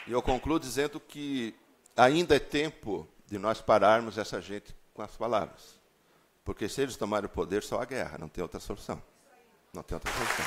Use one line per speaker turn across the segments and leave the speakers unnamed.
E eu concluo dizendo que ainda é tempo de nós pararmos essa gente com as palavras. Porque se eles tomarem o poder, só a guerra, não tem outra solução. Não tem outra solução.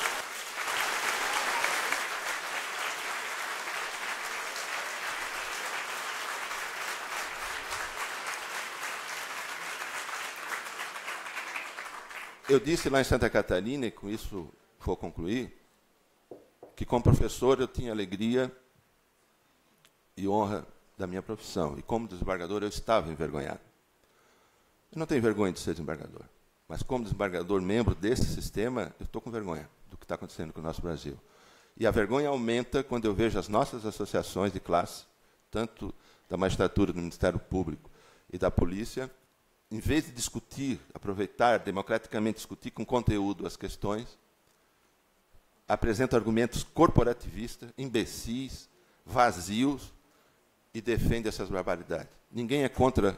Eu disse lá em Santa Catarina, e com isso vou concluir, que como professor eu tinha alegria e honra da minha profissão. E como desembargador eu estava envergonhado. Eu não tenho vergonha de ser desembargador. Mas como desembargador, membro desse sistema, eu estou com vergonha do que está acontecendo com o nosso Brasil. E a vergonha aumenta quando eu vejo as nossas associações de classe, tanto da magistratura, do Ministério Público e da polícia, em vez de discutir, aproveitar, democraticamente discutir com conteúdo as questões, apresentam argumentos corporativistas, imbecis, vazios, e defendem essas barbaridades. Ninguém é contra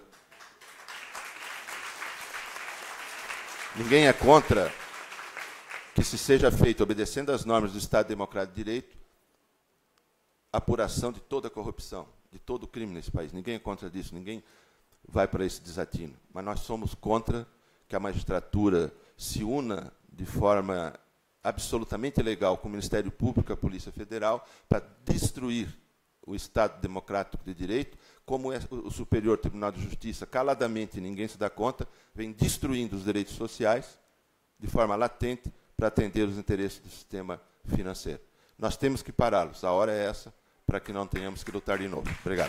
que se seja feito, obedecendo às normas do Estado Democrático de Direito, a apuração de toda a corrupção, de todo o crime nesse país. Ninguém é contra disso, ninguém vai para esse desatino. Mas nós somos contra que a magistratura se una de forma absolutamente ilegal com o Ministério Público e a Polícia Federal para destruir o Estado Democrático de Direito, como o Superior Tribunal de Justiça, caladamente, ninguém se dá conta, vem destruindo os direitos sociais de forma latente para atender os interesses do sistema financeiro. Nós temos que pará-los. A hora é essa, para que não tenhamos que lutar de novo. Obrigado.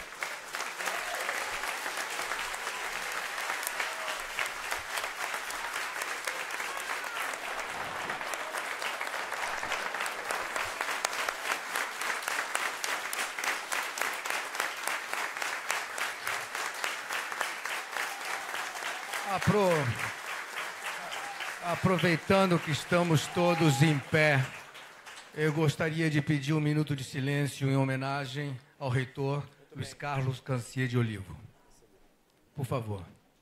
Aproveitando que estamos todos em pé, eu gostaria de pedir um minuto de silêncio em homenagem ao reitor Luiz Carlos Cancier de Olivo. Por favor.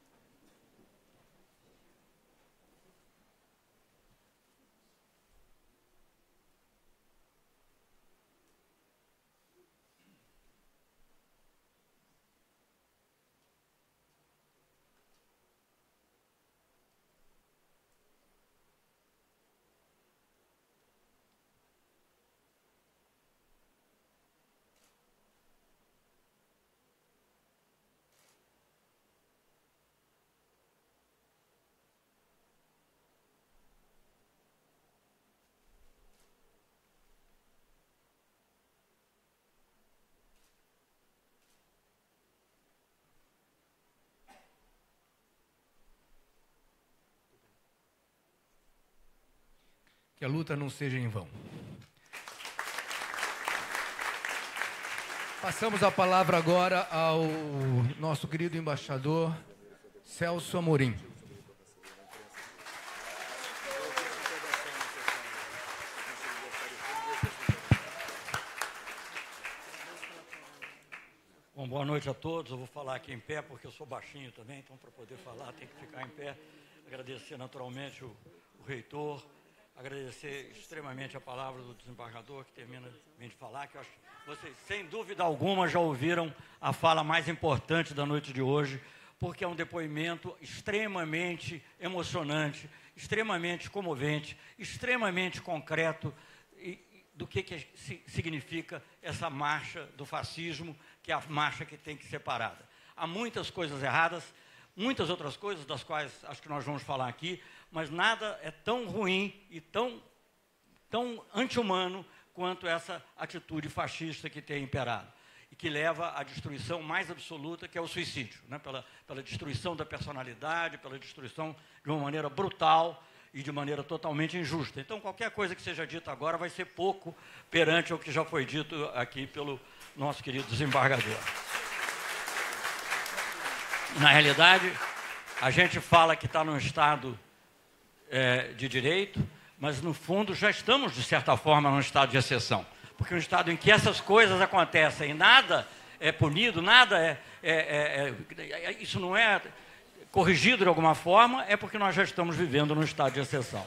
Que a luta não seja em vão. Passamos a palavra agora ao nosso querido embaixador Celso Amorim.
Bom, boa noite a todos. Eu vou falar aqui em pé, porque eu sou baixinho também, então para poder falar tem que ficar em pé. Agradecer naturalmente o reitor, agradecer extremamente a palavra do desembargador, que termina de falar, que eu acho que vocês, sem dúvida alguma, já ouviram a fala mais importante da noite de hoje, porque é um depoimento extremamente emocionante, extremamente comovente, extremamente concreto do que significa essa marcha do fascismo, que é a marcha que tem que ser parada. Há muitas coisas erradas, muitas outras coisas, das quais acho que nós vamos falar aqui, mas nada é tão ruim e tão anti-humano quanto essa atitude fascista que tem imperado e que leva à destruição mais absoluta, que é o suicídio, né? Pela destruição da personalidade, pela destruição de uma maneira brutal e de maneira totalmente injusta. Então, qualquer coisa que seja dita agora vai ser pouco perante o que já foi dito aqui pelo nosso querido desembargador. Na realidade, a gente fala que está num Estado de direito, mas, no fundo, já estamos, de certa forma, num estado de exceção. Porque um estado em que essas coisas acontecem e nada é punido, nada isso não é corrigido de alguma forma, é porque nós já estamos vivendo num estado de exceção.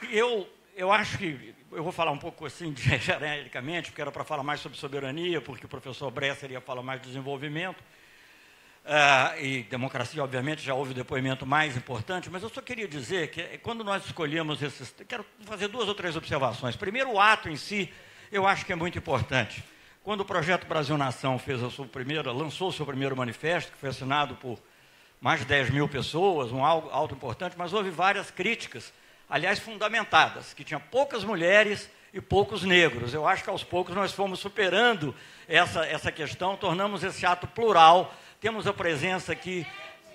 Eu acho que, eu vou falar um pouco assim, genericamente, porque era para falar mais sobre soberania, porque o professor Bresser ia falar mais de desenvolvimento, e democracia, obviamente, já houve o depoimento mais importante, mas eu só queria dizer que quando nós escolhemos esses... Quero fazer 2 ou 3 observações. Primeiro, o ato em si, eu acho que é muito importante. Quando o Projeto Brasil Nação lançou o seu primeiro manifesto, que foi assinado por mais de 10 mil pessoas, um algo importante, mas houve várias críticas, aliás, fundamentadas, que tinha poucas mulheres e poucos negros. Eu acho que aos poucos nós fomos superando essa questão, tornamos esse ato plural. Temos a presença aqui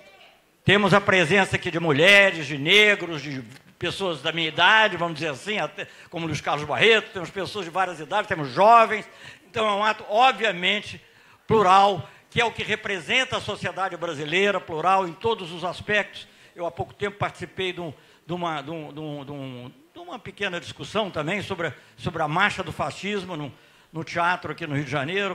de mulheres, de negros, de pessoas da minha idade, vamos dizer assim, até, como Luiz Carlos Barreto, temos pessoas de várias idades, temos jovens. Então é um ato, obviamente, plural, que é o que representa a sociedade brasileira, plural em todos os aspectos. Eu, há pouco tempo, participei de uma pequena discussão também sobre a marcha do fascismo no teatro aqui no Rio de Janeiro,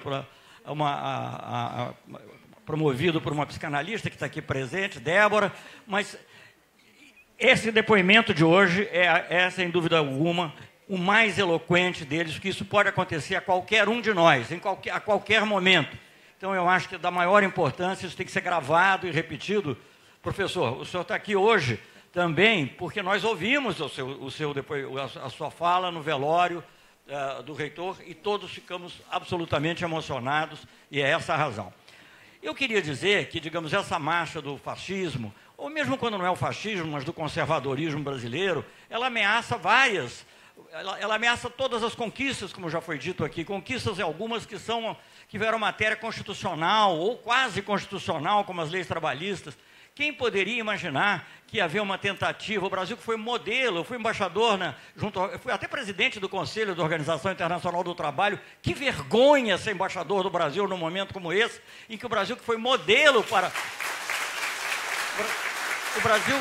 promovido por uma psicanalista que está aqui presente, Débora. Mas esse depoimento de hoje é, sem dúvida alguma, o mais eloquente deles, que isso pode acontecer a qualquer um de nós, a qualquer momento. Então, eu acho que é da maior importância, isso tem que ser gravado e repetido. Professor, o senhor está aqui hoje também porque nós ouvimos a sua fala no velório do reitor e todos ficamos absolutamente emocionados, e é essa a razão. Eu queria dizer que, digamos, essa marcha do fascismo, ou mesmo quando não é o fascismo, mas do conservadorismo brasileiro, ela ameaça ela ameaça todas as conquistas, como já foi dito aqui, conquistas algumas que tiveram matéria constitucional ou quase constitucional, como as leis trabalhistas. Quem poderia imaginar que havia uma tentativa? O Brasil que foi modelo, eu fui embaixador, eu fui até presidente do Conselho da Organização Internacional do Trabalho. Que vergonha ser embaixador do Brasil num momento como esse, em que o Brasil que foi modelo para... O Brasil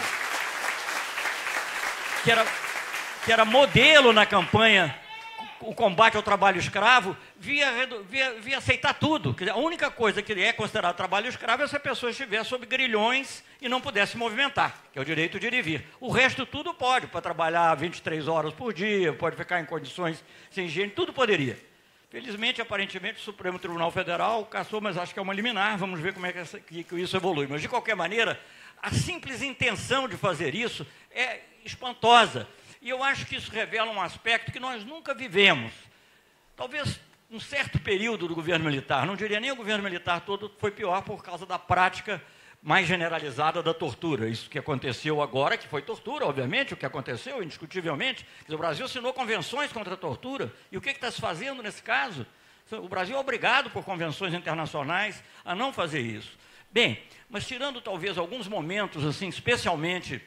que era modelo na campanha, o combate ao trabalho escravo, via aceitar tudo. Quer dizer, a única coisa que é considerado trabalho escravo é se a pessoa estiver sob grilhões e não pudesse se movimentar, que é o direito de ir e vir. O resto tudo pode trabalhar 23 horas por dia, pode ficar em condições sem higiene, tudo poderia. Felizmente, aparentemente, o Supremo Tribunal Federal cassou, mas acho que é uma liminar, vamos ver como é que isso evolui. Mas, de qualquer maneira, a simples intenção de fazer isso é espantosa. E eu acho que isso revela um aspecto que nós nunca vivemos. Talvez um certo período do governo militar, não diria nem o governo militar todo, foi pior por causa da prática mais generalizada da tortura. Isso que aconteceu agora, que foi tortura, obviamente, o que aconteceu, indiscutivelmente. O Brasil assinou convenções contra a tortura. E o que está se fazendo nesse caso? O Brasil é obrigado por convenções internacionais a não fazer isso. Bem, mas tirando talvez alguns momentos, assim, especialmente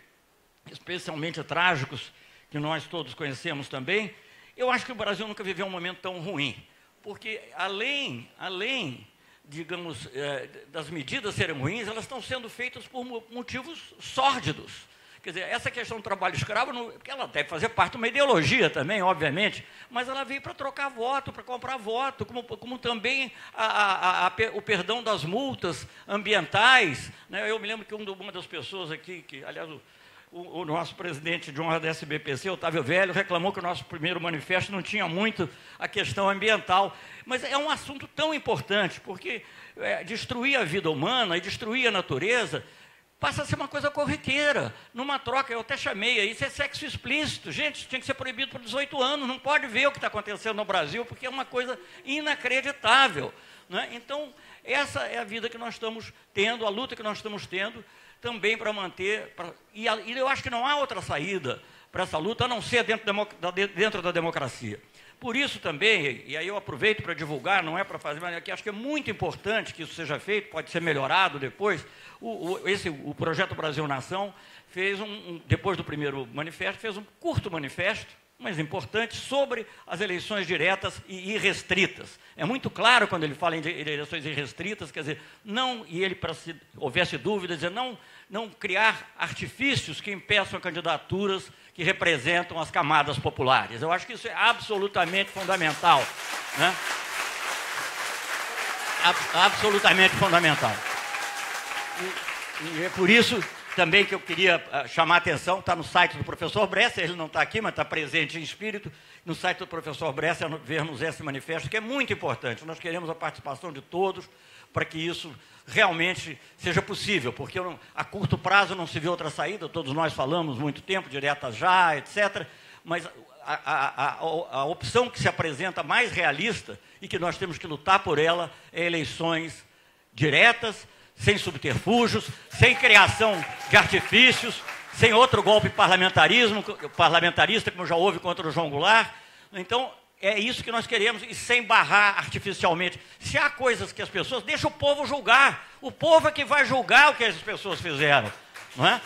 trágicos, que nós todos conhecemos também, eu acho que o Brasil nunca viveu um momento tão ruim. Porque, além digamos, das medidas serem ruins, elas estão sendo feitas por motivos sórdidos. Quer dizer, essa questão do trabalho escravo, ela deve fazer parte de uma ideologia também, obviamente, mas ela veio para trocar voto, para comprar voto, como também o perdão das multas ambientais. Né? Eu me lembro que uma das pessoas aqui, que, aliás, o nosso presidente de honra da SBPC, Otávio Velho, reclamou que o nosso primeiro manifesto não tinha muito a questão ambiental. Mas é um assunto tão importante, porque destruir a vida humana e destruir a natureza passa a ser uma coisa corriqueira. Numa troca, eu até chamei, isso é sexo explícito. Gente, isso tinha que ser proibido por 18 anos, não pode ver o que está acontecendo no Brasil, porque é uma coisa inacreditável. Né? Então, essa é a vida que nós estamos tendo, a luta que nós estamos tendo, também para manter... E eu acho que não há outra saída para essa luta, a não ser dentro da democracia. Por isso também, e aí eu aproveito para divulgar, não é para fazer, mas aqui acho que é muito importante que isso seja feito, pode ser melhorado depois. O Projeto Brasil Nação fez depois do primeiro manifesto, fez um curto manifesto, mas importante, sobre as eleições diretas e irrestritas. É muito claro quando ele fala em eleições irrestritas, quer dizer, e ele, para se houvesse dúvidas, dizer, não criar artifícios que impeçam candidaturas que representam as camadas populares. Eu acho que isso é absolutamente fundamental. Né? Absolutamente fundamental. E é por isso também que eu queria chamar a atenção, está no site do professor Bresser, ele não está aqui, mas está presente em espírito, no site do professor Bresser, vermos esse manifesto, que é muito importante. Nós queremos a participação de todos para que isso realmente seja possível, porque a curto prazo não se vê outra saída, todos nós falamos muito tempo, direta já, etc., mas a opção que se apresenta mais realista e que nós temos que lutar por ela é eleições diretas, sem subterfúgios, sem criação de artifícios, sem outro golpe parlamentarista, como já houve contra o João Goulart. Então, é isso que nós queremos, e sem barrar artificialmente. Se há coisas que as pessoas... Deixa o povo julgar. O povo é que vai julgar o que as pessoas fizeram. Não é?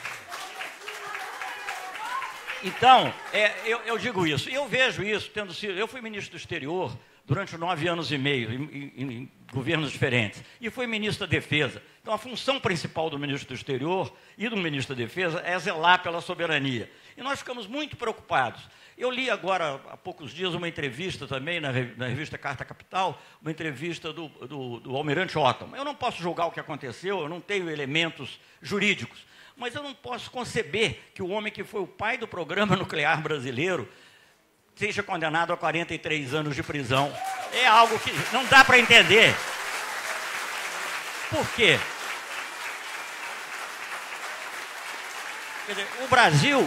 Então, eu digo isso. E eu vejo isso, tendo sido... Eu fui ministro do exterior durante 9 anos e meio, em governos diferentes, e fui ministro da Defesa. Então, a função principal do ministro do Exterior e do ministro da Defesa é zelar pela soberania. E nós ficamos muito preocupados. Eu li agora, há poucos dias, uma entrevista também na revista Carta Capital, uma entrevista do almirante Otton. Eu não posso julgar o que aconteceu, eu não tenho elementos jurídicos, mas eu não posso conceber que o homem que foi o pai do programa nuclear brasileiro seja condenado a 43 anos de prisão. É algo que não dá para entender. Por quê? Quer dizer, o Brasil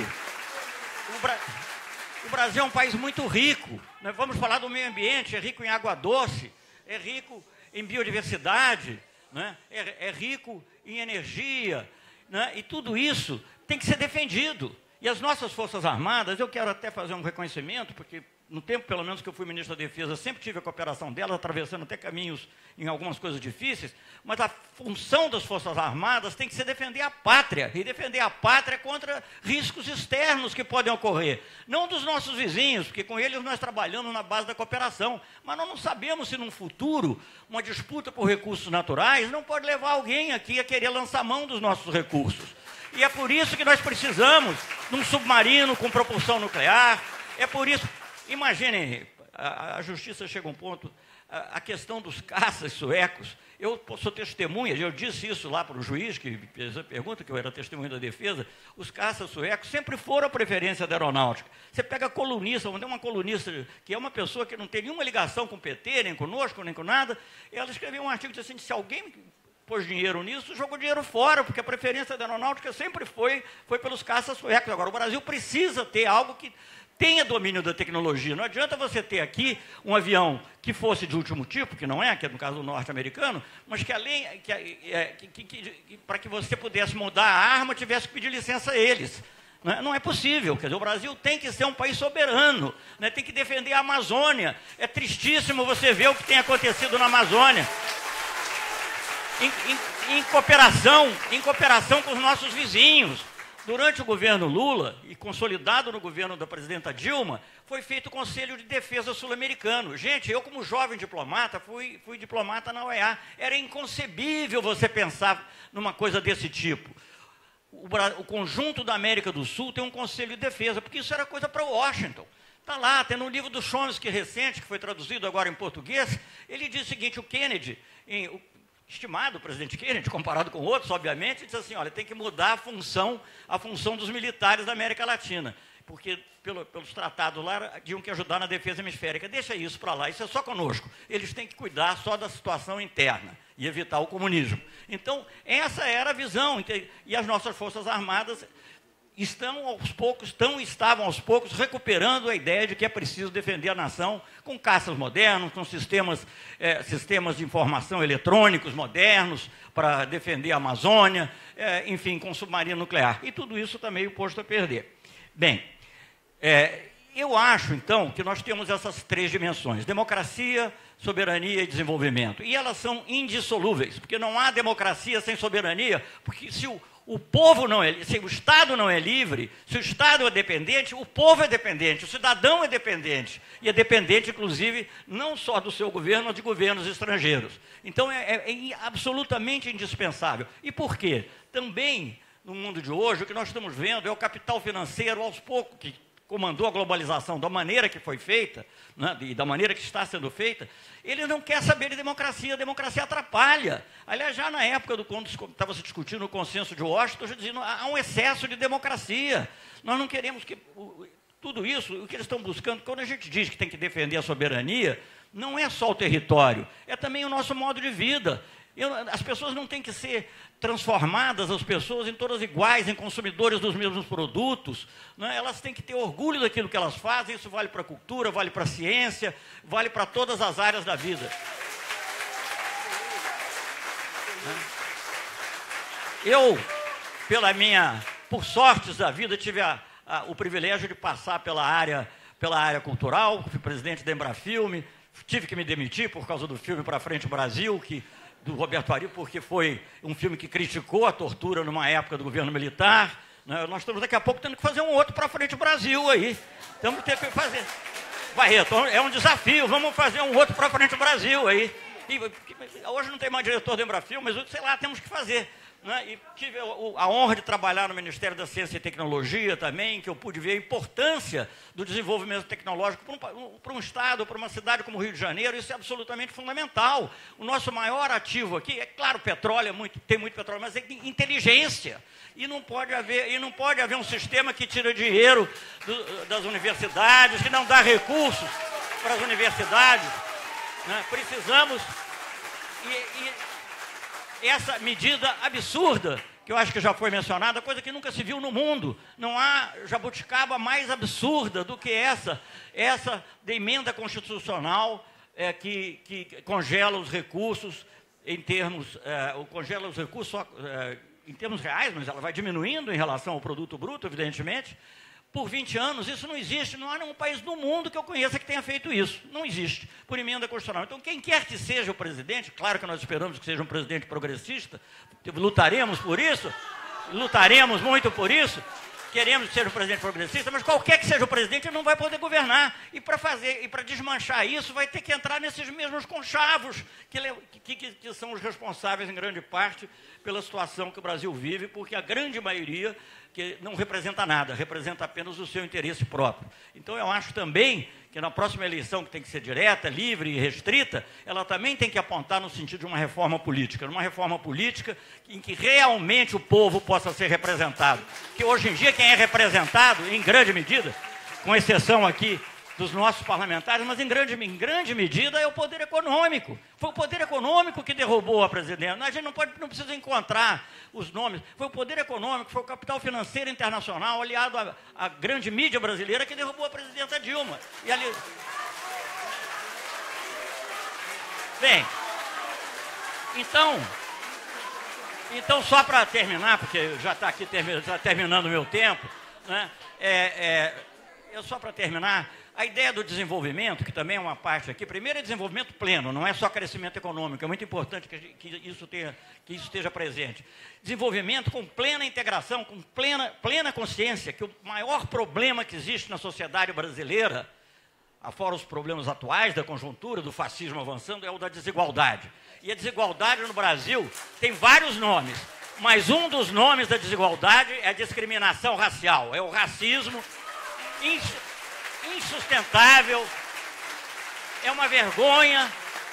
é um país muito rico. Nós vamos falar do meio ambiente, é rico em água doce, é rico em biodiversidade, né? É rico em energia, né? E tudo isso tem que ser defendido. E as nossas Forças Armadas, eu quero até fazer um reconhecimento, porque no tempo, pelo menos, que eu fui ministro da Defesa, sempre tive a cooperação delas, atravessando até caminhos em algumas coisas difíceis, mas a função das Forças Armadas tem que ser defender a pátria, e defender a pátria contra riscos externos que podem ocorrer. Não dos nossos vizinhos, porque com eles nós trabalhamos na base da cooperação, mas nós não sabemos se, num futuro, uma disputa por recursos naturais não pode levar alguém aqui a querer lançar mão dos nossos recursos. E é por isso que nós precisamos de um submarino com propulsão nuclear, é por isso... Imaginem, a justiça chega a um ponto, a questão dos caças suecos, eu sou testemunha, eu disse isso lá para o juiz, que fez a pergunta, que eu era testemunha da defesa, os caças suecos sempre foram a preferência da aeronáutica. Você pega colunista, vamos ter uma colunista, que é uma pessoa que não tem nenhuma ligação com o PT, nem conosco, nem com nada, ela escreveu um artigo dizendo assim, se alguém pôs dinheiro nisso, jogou dinheiro fora, porque a preferência da aeronáutica sempre foi pelos caças suecos. Agora, o Brasil precisa ter algo que tenha domínio da tecnologia. Não adianta você ter aqui um avião que fosse de último tipo, que não é, que é no caso do norte-americano, mas que além para que você pudesse mudar a arma, tivesse que pedir licença a eles. Não é possível. Quer dizer, o Brasil tem que ser um país soberano, né? Tem que defender a Amazônia. É tristíssimo você ver o que tem acontecido na Amazônia. Em cooperação com os nossos vizinhos. Durante o governo Lula, e consolidado no governo da presidenta Dilma, foi feito o Conselho de Defesa Sul-Americano. Gente, eu como jovem diplomata, fui diplomata na OEA. Era inconcebível você pensar numa coisa desse tipo. O conjunto da América do Sul tem um Conselho de Defesa, porque isso era coisa para Washington. Está lá, tem no livro do Chomsky recente, que foi traduzido agora em português, ele diz o seguinte, o Kennedy... estimado presidente Kennedy, comparado com outros, obviamente, disse assim, olha, tem que mudar a função dos militares da América Latina, porque pelos tratados lá, tinham que ajudar na defesa hemisférica. Deixa isso para lá, isso é só conosco. Eles têm que cuidar só da situação interna e evitar o comunismo. Então, essa era a visão, e as nossas Forças Armadas estavam aos poucos recuperando a ideia de que é preciso defender a nação com caças modernos, com sistemas de informação eletrônicos modernos para defender a Amazônia, enfim, com submarino nuclear. E tudo isso está meio posto a perder. Bem, eu acho, então, que nós temos essas 3 dimensões, democracia, soberania e desenvolvimento. E elas são indissolúveis, porque não há democracia sem soberania, porque se o Estado não é livre, se o Estado é dependente, o povo é dependente, o cidadão é dependente. E é dependente, inclusive, não só do seu governo, mas de governos estrangeiros. Então, é absolutamente indispensável. E por quê? Também, no mundo de hoje, o que nós estamos vendo é o capital financeiro, aos poucos, que comandou a globalização da maneira que foi feita, né, e da maneira que está sendo feita, ele não quer saber de democracia, a democracia atrapalha. Aliás, já na época quando estava se discutindo o consenso de Washington, já dizendo há um excesso de democracia. Nós não queremos que tudo isso, o que eles estão buscando, quando a gente diz que tem que defender a soberania, não é só o território, é também o nosso modo de vida. As pessoas não têm que ser transformadas, as pessoas, em todas iguais, em consumidores dos mesmos produtos, né? Elas têm que ter orgulho daquilo que elas fazem, isso vale para a cultura, vale para a ciência, vale para todas as áreas da vida. Eu, por sortes da vida, tive o privilégio de passar pela área cultural, fui presidente da Embrafilme, tive que me demitir por causa do filme Pra Frente Brasil, do Roberto Ari, porque foi um filme que criticou a tortura numa época do governo militar. Né? Nós estamos daqui a pouco tendo que fazer um outro Pra Frente Brasil aí. Estamos tendo que fazer. Barreto, é um desafio, vamos fazer um outro Pra Frente Brasil aí. Hoje não tem mais diretor do Embrafilme, mas sei lá, temos que fazer. Né? E tive a honra de trabalhar no Ministério da Ciência e Tecnologia também, que eu pude ver a importância do desenvolvimento tecnológico para um estado, para uma cidade como o Rio de Janeiro. Isso é absolutamente fundamental. O nosso maior ativo aqui, é claro, petróleo, tem muito petróleo, mas é inteligência. E não pode haver um sistema que tira dinheiro das universidades, que não dá recursos para as universidades. Né? Precisamos... Essa medida absurda, que eu acho que já foi mencionada, coisa que nunca se viu no mundo. Não há jabuticaba mais absurda do que essa da emenda constitucional que congela os recursos em termos, em termos reais, mas ela vai diminuindo em relação ao produto bruto, evidentemente. Por 20 anos, isso não existe, não há nenhum país do mundo que eu conheça que tenha feito isso. Não existe, por emenda constitucional. Então, quem quer que seja o presidente, claro que nós esperamos que seja um presidente progressista, lutaremos por isso, lutaremos muito por isso, queremos que seja um presidente progressista, mas qualquer que seja o presidente, ele não vai poder governar. E para desmanchar isso, vai ter que entrar nesses mesmos conchavos, que são os responsáveis, em grande parte, pela situação que o Brasil vive, porque a grande maioria que não representa nada, representa apenas o seu interesse próprio. Então, eu acho também que na próxima eleição, que tem que ser direta, livre e restrita, ela também tem que apontar no sentido de uma reforma política em que realmente o povo possa ser representado. Que hoje em dia quem é representado, em grande medida, com exceção aqui dos nossos parlamentares, mas em grande medida é o poder econômico. Foi o poder econômico que derrubou a presidenta. A gente não precisa encontrar os nomes. Foi o poder econômico, foi o capital financeiro internacional, aliado à grande mídia brasileira, que derrubou a presidenta Dilma. E ali... Bem, então só para terminar, porque já está aqui terminando o meu tempo, né? Só para terminar, a ideia do desenvolvimento, que também é uma parte aqui, primeiro é desenvolvimento pleno, não é só crescimento econômico, é muito importante que isso esteja presente. Desenvolvimento com plena integração, com plena consciência que o maior problema que existe na sociedade brasileira, afora os problemas atuais da conjuntura, do fascismo avançando, é o da desigualdade. E a desigualdade no Brasil tem vários nomes, mas um dos nomes da desigualdade é a discriminação racial, é o racismo insustentável, é uma vergonha.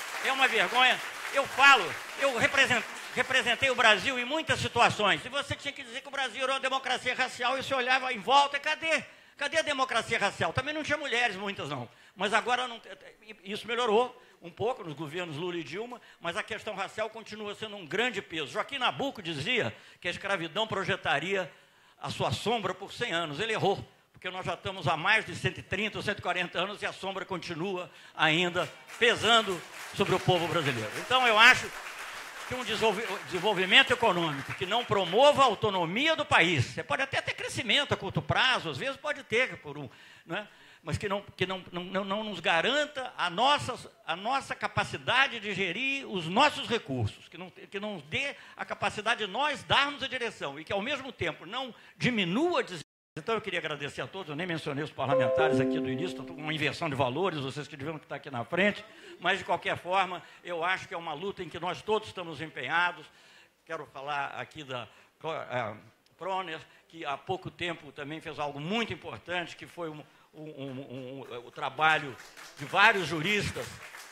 Eu representei o Brasil em muitas situações, e você tinha que dizer que o Brasil era uma democracia racial, e você olhava em volta, cadê a democracia racial? Também não tinha mulheres, muitas não, mas agora isso melhorou um pouco nos governos Lula e Dilma, mas a questão racial continua sendo um grande peso. Joaquim Nabuco dizia que a escravidão projetaria a sua sombra por 100 anos, ele errou, porque nós já estamos há mais de 130 ou 140 anos e a sombra continua ainda pesando sobre o povo brasileiro. Então, eu acho que um desenvolvimento econômico que não promova a autonomia do país, você pode até ter crescimento a curto prazo, às vezes pode ter, né? Mas que não nos garanta a nossa capacidade de gerir os nossos recursos, que não dê a capacidade de nós darmos a direção e que, ao mesmo tempo, não diminua a desigualdade. Então, eu queria agradecer a todos, eu nem mencionei os parlamentares aqui do início, estou com uma inversão de valores, vocês que deviam estar aqui na frente, mas, de qualquer forma, eu acho que é uma luta em que nós todos estamos empenhados. Quero falar aqui da Proner, que há pouco tempo também fez algo muito importante, que foi o trabalho de vários juristas,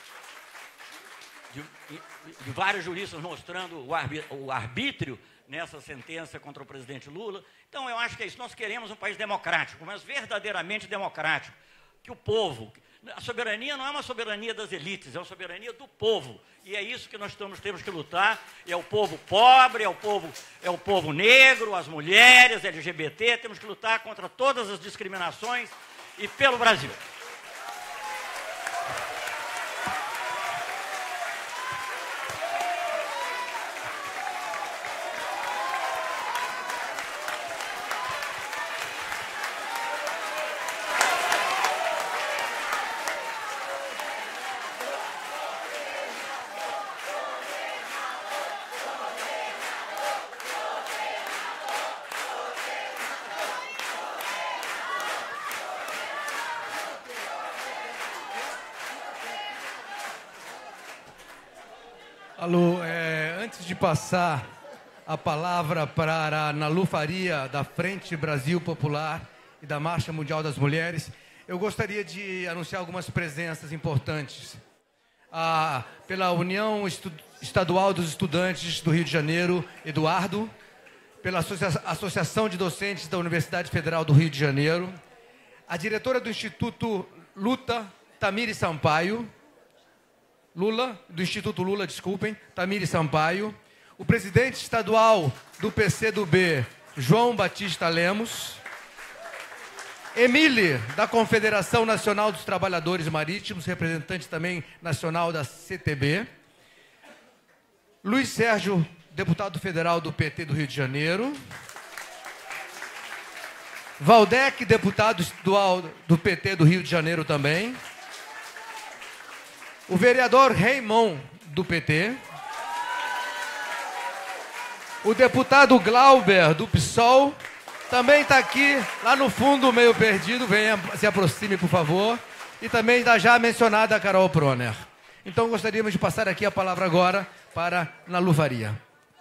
de vários juristas mostrando o arbítrio nessa sentença contra o presidente Lula. Então, eu acho que é isso. Nós queremos um país democrático, mas verdadeiramente democrático. Que o povo... A soberania não é uma soberania das elites, é uma soberania do povo. E é isso que nós temos que lutar. É o povo pobre, é o povo negro, as mulheres, LGBT. Temos que lutar contra todas as discriminações e pelo Brasil.
Alô, antes de passar a palavra para a Nalu Faria, da Frente Brasil Popular e da Marcha Mundial das Mulheres, eu gostaria de anunciar algumas presenças importantes. Pela União Estadual dos Estudantes do Rio de Janeiro, Eduardo, pela Associação de Docentes da Universidade Federal do Rio de Janeiro, a diretora do Instituto Tamires Sampaio, do Instituto Lula, desculpem, Tamires Sampaio, o presidente estadual do PCdoB, João Batista Lemos, Emile, da Confederação Nacional dos Trabalhadores Marítimos, representante também nacional da CTB, Luiz Sérgio, deputado federal do PT do Rio de Janeiro, Valdec, deputado estadual do PT do Rio de Janeiro também, o vereador Raymond, do PT, o deputado Glauber, do PSOL, também está aqui, lá no fundo, meio perdido, venha, se aproxime, por favor, e também da já mencionada Carol Proner. Então, gostaríamos de passar aqui a palavra agora para Nalu Faria.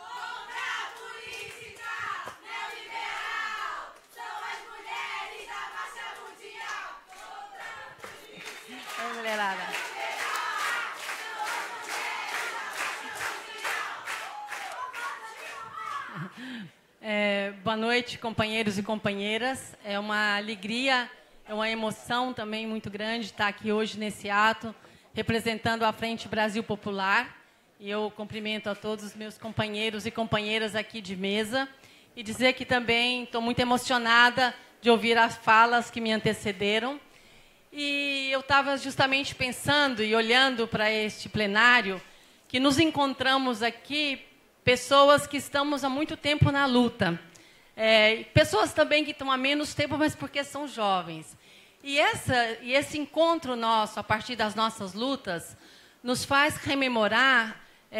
Boa noite, companheiros e companheiras. É uma alegria, é uma emoção também muito grande estar aqui hoje nesse ato, representando a Frente Brasil Popular. E eu cumprimento a todos os meus companheiros e companheiras aqui de mesa e dizer que também estou muito emocionada de ouvir as falas que me antecederam. E eu estava justamente pensando e olhando para este plenário que nos encontramos aqui pessoas que estamos há muito tempo na luta. Pessoas também que estão há menos tempo, mas porque são jovens. E esse encontro nosso, a partir das nossas lutas, nos faz rememorar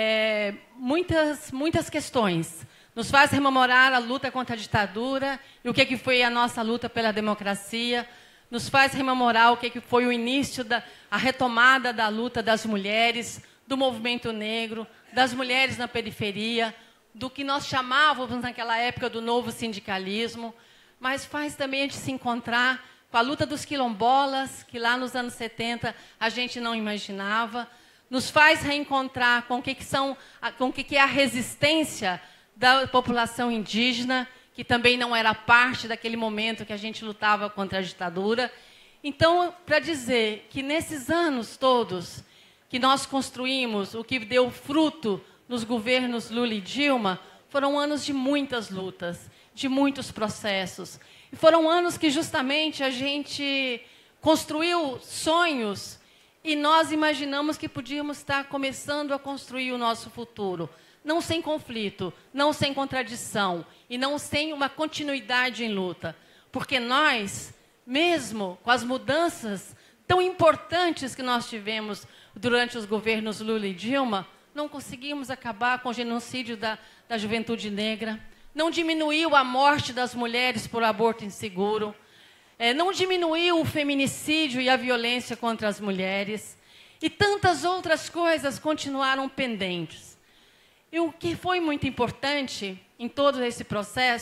muitas questões. Nos faz rememorar a luta contra a ditadura e o que foi a nossa luta pela democracia. Nos faz rememorar o que foi o início, a retomada da luta das mulheres, do movimento negro, das mulheres na periferia, do que nós chamávamos naquela época do novo sindicalismo, mas faz também a gente se encontrar com a luta dos quilombolas, que lá nos anos 70 a gente não imaginava, nos faz reencontrar com o que é a resistência da população indígena, que também não era parte daquele momento que a gente lutava contra a ditadura. Então, para dizer que nesses anos todos que nós construímos, o que deu fruto nos governos Lula e Dilma, foram anos de muitas lutas, de muitos processos. E foram anos que justamente a gente construiu sonhos e nós imaginamos que podíamos estar começando a construir o nosso futuro. Não sem conflito, não sem contradição e não sem uma continuidade em luta. Porque nós, mesmo com as mudanças tão importantes que nós tivemos durante os governos Lula e Dilma, não conseguimos acabar com o genocídio da juventude negra, não diminuiu a morte das mulheres por aborto inseguro, não diminuiu o feminicídio e a violência contra as mulheres, e tantas outras coisas continuaram pendentes. E o que foi muito importante em todo esse processo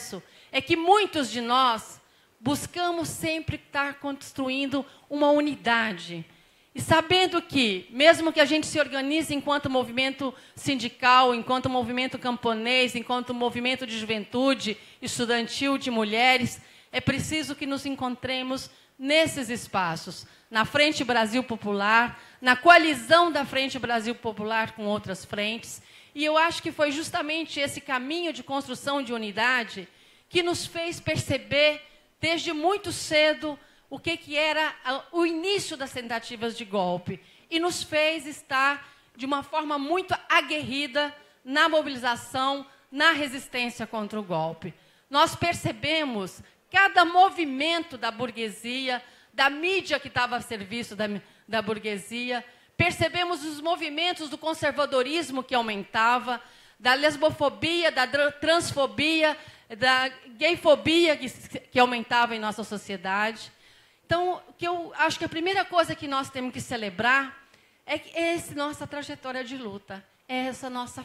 é que muitos de nós buscamos sempre estar construindo uma unidade. E sabendo que, mesmo que a gente se organize enquanto movimento sindical, enquanto movimento camponês, enquanto movimento de juventude, estudantil, de mulheres, é preciso que nos encontremos nesses espaços, na Frente Brasil Popular, na coalizão da Frente Brasil Popular com outras frentes. E eu acho que foi justamente esse caminho de construção de unidade que nos fez perceber, desde muito cedo, o que era o início das tentativas de golpe. E nos fez estar de uma forma muito aguerrida na mobilização, na resistência contra o golpe. Nós percebemos cada movimento da burguesia, da mídia que estava a serviço da burguesia, percebemos os movimentos do conservadorismo que aumentava, da lesbofobia, da transfobia, da gayfobia que aumentava em nossa sociedade. Então, que eu acho que a primeira coisa que nós temos que celebrar é essa nossa trajetória de luta, é essa nossa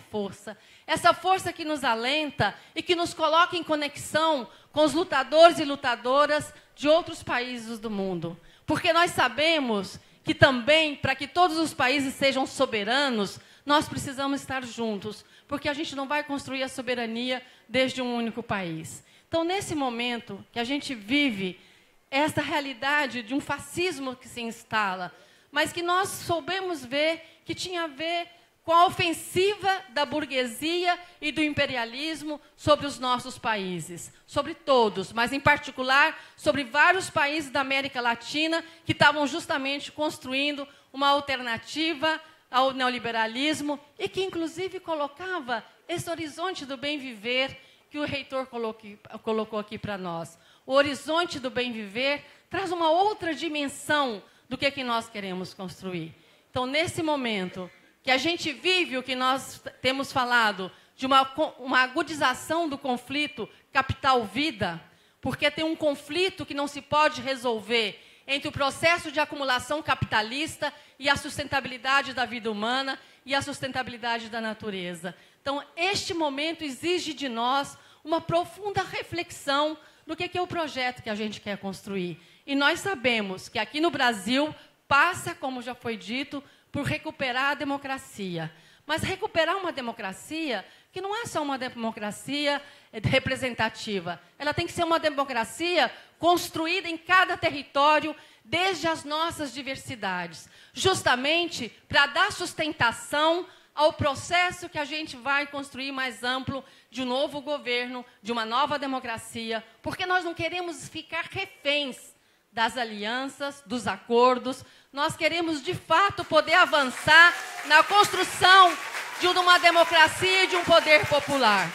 força que nos alenta e que nos coloca em conexão com os lutadores e lutadoras de outros países do mundo. Porque nós sabemos que também, para que todos os países sejam soberanos, nós precisamos estar juntos, porque a gente não vai construir a soberania desde um único país. Então, nesse momento que a gente vive essa realidade de um fascismo que se instala, mas que nós soubemos ver que tinha a ver com a ofensiva da burguesia e do imperialismo sobre os nossos países, sobre todos, mas em particular sobre vários países da América Latina que estavam justamente construindo uma alternativa ao neoliberalismo e que, inclusive, colocava esse horizonte do bem viver que o reitor colocou aqui para nós. O horizonte do bem viver traz uma outra dimensão do que nós queremos construir. Então, nesse momento que a gente vive o que nós temos falado, de uma agudização do conflito capital-vida, porque tem um conflito que não se pode resolver entre o processo de acumulação capitalista e a sustentabilidade da vida humana e a sustentabilidade da natureza. Então, este momento exige de nós uma profunda reflexão do que é o projeto que a gente quer construir. E nós sabemos que aqui no Brasil passa, como já foi dito, por recuperar a democracia. Mas recuperar uma democracia que não é só uma democracia representativa. Ela tem que ser uma democracia construída em cada território, desde as nossas diversidades, justamente para dar sustentação ao processo que a gente vai construir mais amplo de um novo governo, de uma nova democracia, porque nós não queremos ficar reféns das alianças, dos acordos. Nós queremos, de fato, poder avançar na construção de uma democracia e de um poder popular.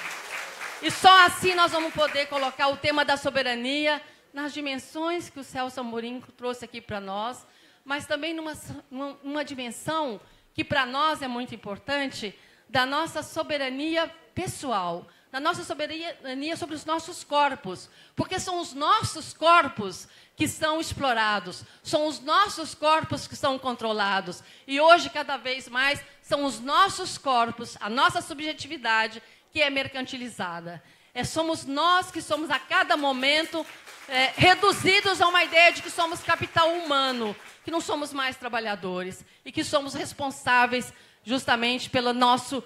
E só assim nós vamos poder colocar o tema da soberania nas dimensões que o Celso Amorim trouxe aqui para nós, mas também numa dimensão que para nós é muito importante, da nossa soberania pessoal, da nossa soberania sobre os nossos corpos, porque são os nossos corpos que são explorados, são os nossos corpos que são controlados. E hoje, cada vez mais, são os nossos corpos, a nossa subjetividade, que é mercantilizada. Somos nós que somos, a cada momento, reduzidos a uma ideia de que somos capital humano, que não somos mais trabalhadores e que somos responsáveis justamente pelo nosso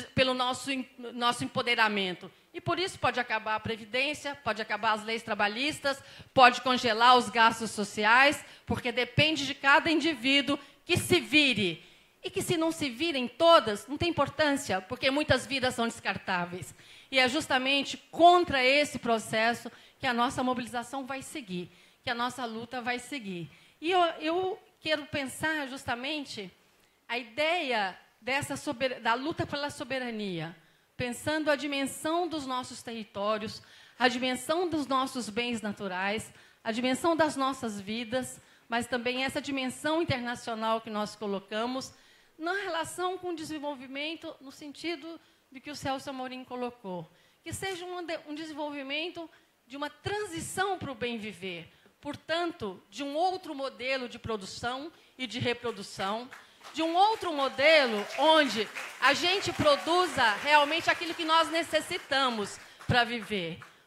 empoderamento. E por isso pode acabar a Previdência, pode acabar as leis trabalhistas, pode congelar os gastos sociais, porque depende de cada indivíduo que se vire. E que se não se virem todas, não tem importância, porque muitas vidas são descartáveis. E é justamente contra esse processo que a nossa mobilização vai seguir, que a nossa luta vai seguir. E eu quero pensar justamente a ideia da luta pela soberania, pensando a dimensão dos nossos territórios, a dimensão dos nossos bens naturais, a dimensão das nossas vidas, mas também essa dimensão internacional que nós colocamos na relação com o desenvolvimento, no sentido de que o Celso Amorim colocou, que seja um desenvolvimento de uma transição para o bem viver, portanto, de um outro modelo de produção e de reprodução, de um outro modelo onde a gente produza realmente aquilo que nós necessitamos para viver.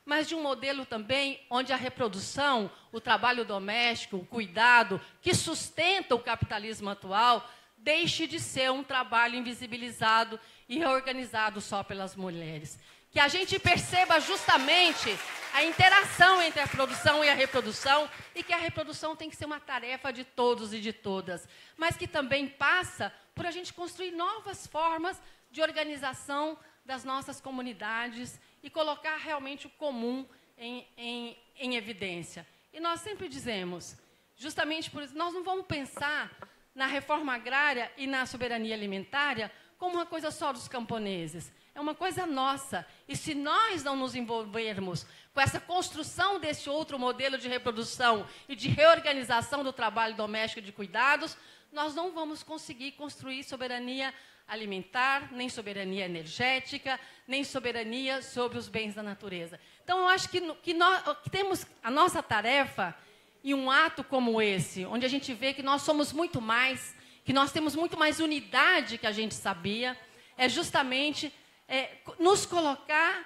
mas de um modelo também onde a reprodução, o trabalho doméstico, o cuidado, que sustenta o capitalismo atual, deixe de ser um trabalho invisibilizado e reorganizado só pelas mulheres. Que a gente perceba justamente a interação entre a produção e a reprodução, e que a reprodução tem que ser uma tarefa de todos e de todas, mas que também passa por a gente construir novas formas de organização das nossas comunidades e colocar realmente o comum em evidência. E nós sempre dizemos, justamente por isso, nós não vamos pensar na reforma agrária e na soberania alimentar como uma coisa só dos camponeses. É uma coisa nossa. E se nós não nos envolvermos com essa construção desse outro modelo de reprodução e de reorganização do trabalho doméstico e de cuidados, nós não vamos conseguir construir soberania alimentar, nem soberania energética, nem soberania sobre os bens da natureza. Então, eu acho que nós temos a nossa tarefa em um ato como esse, onde a gente vê que nós somos muito mais, que nós temos muito mais unidade que a gente sabia, é justamente nos colocar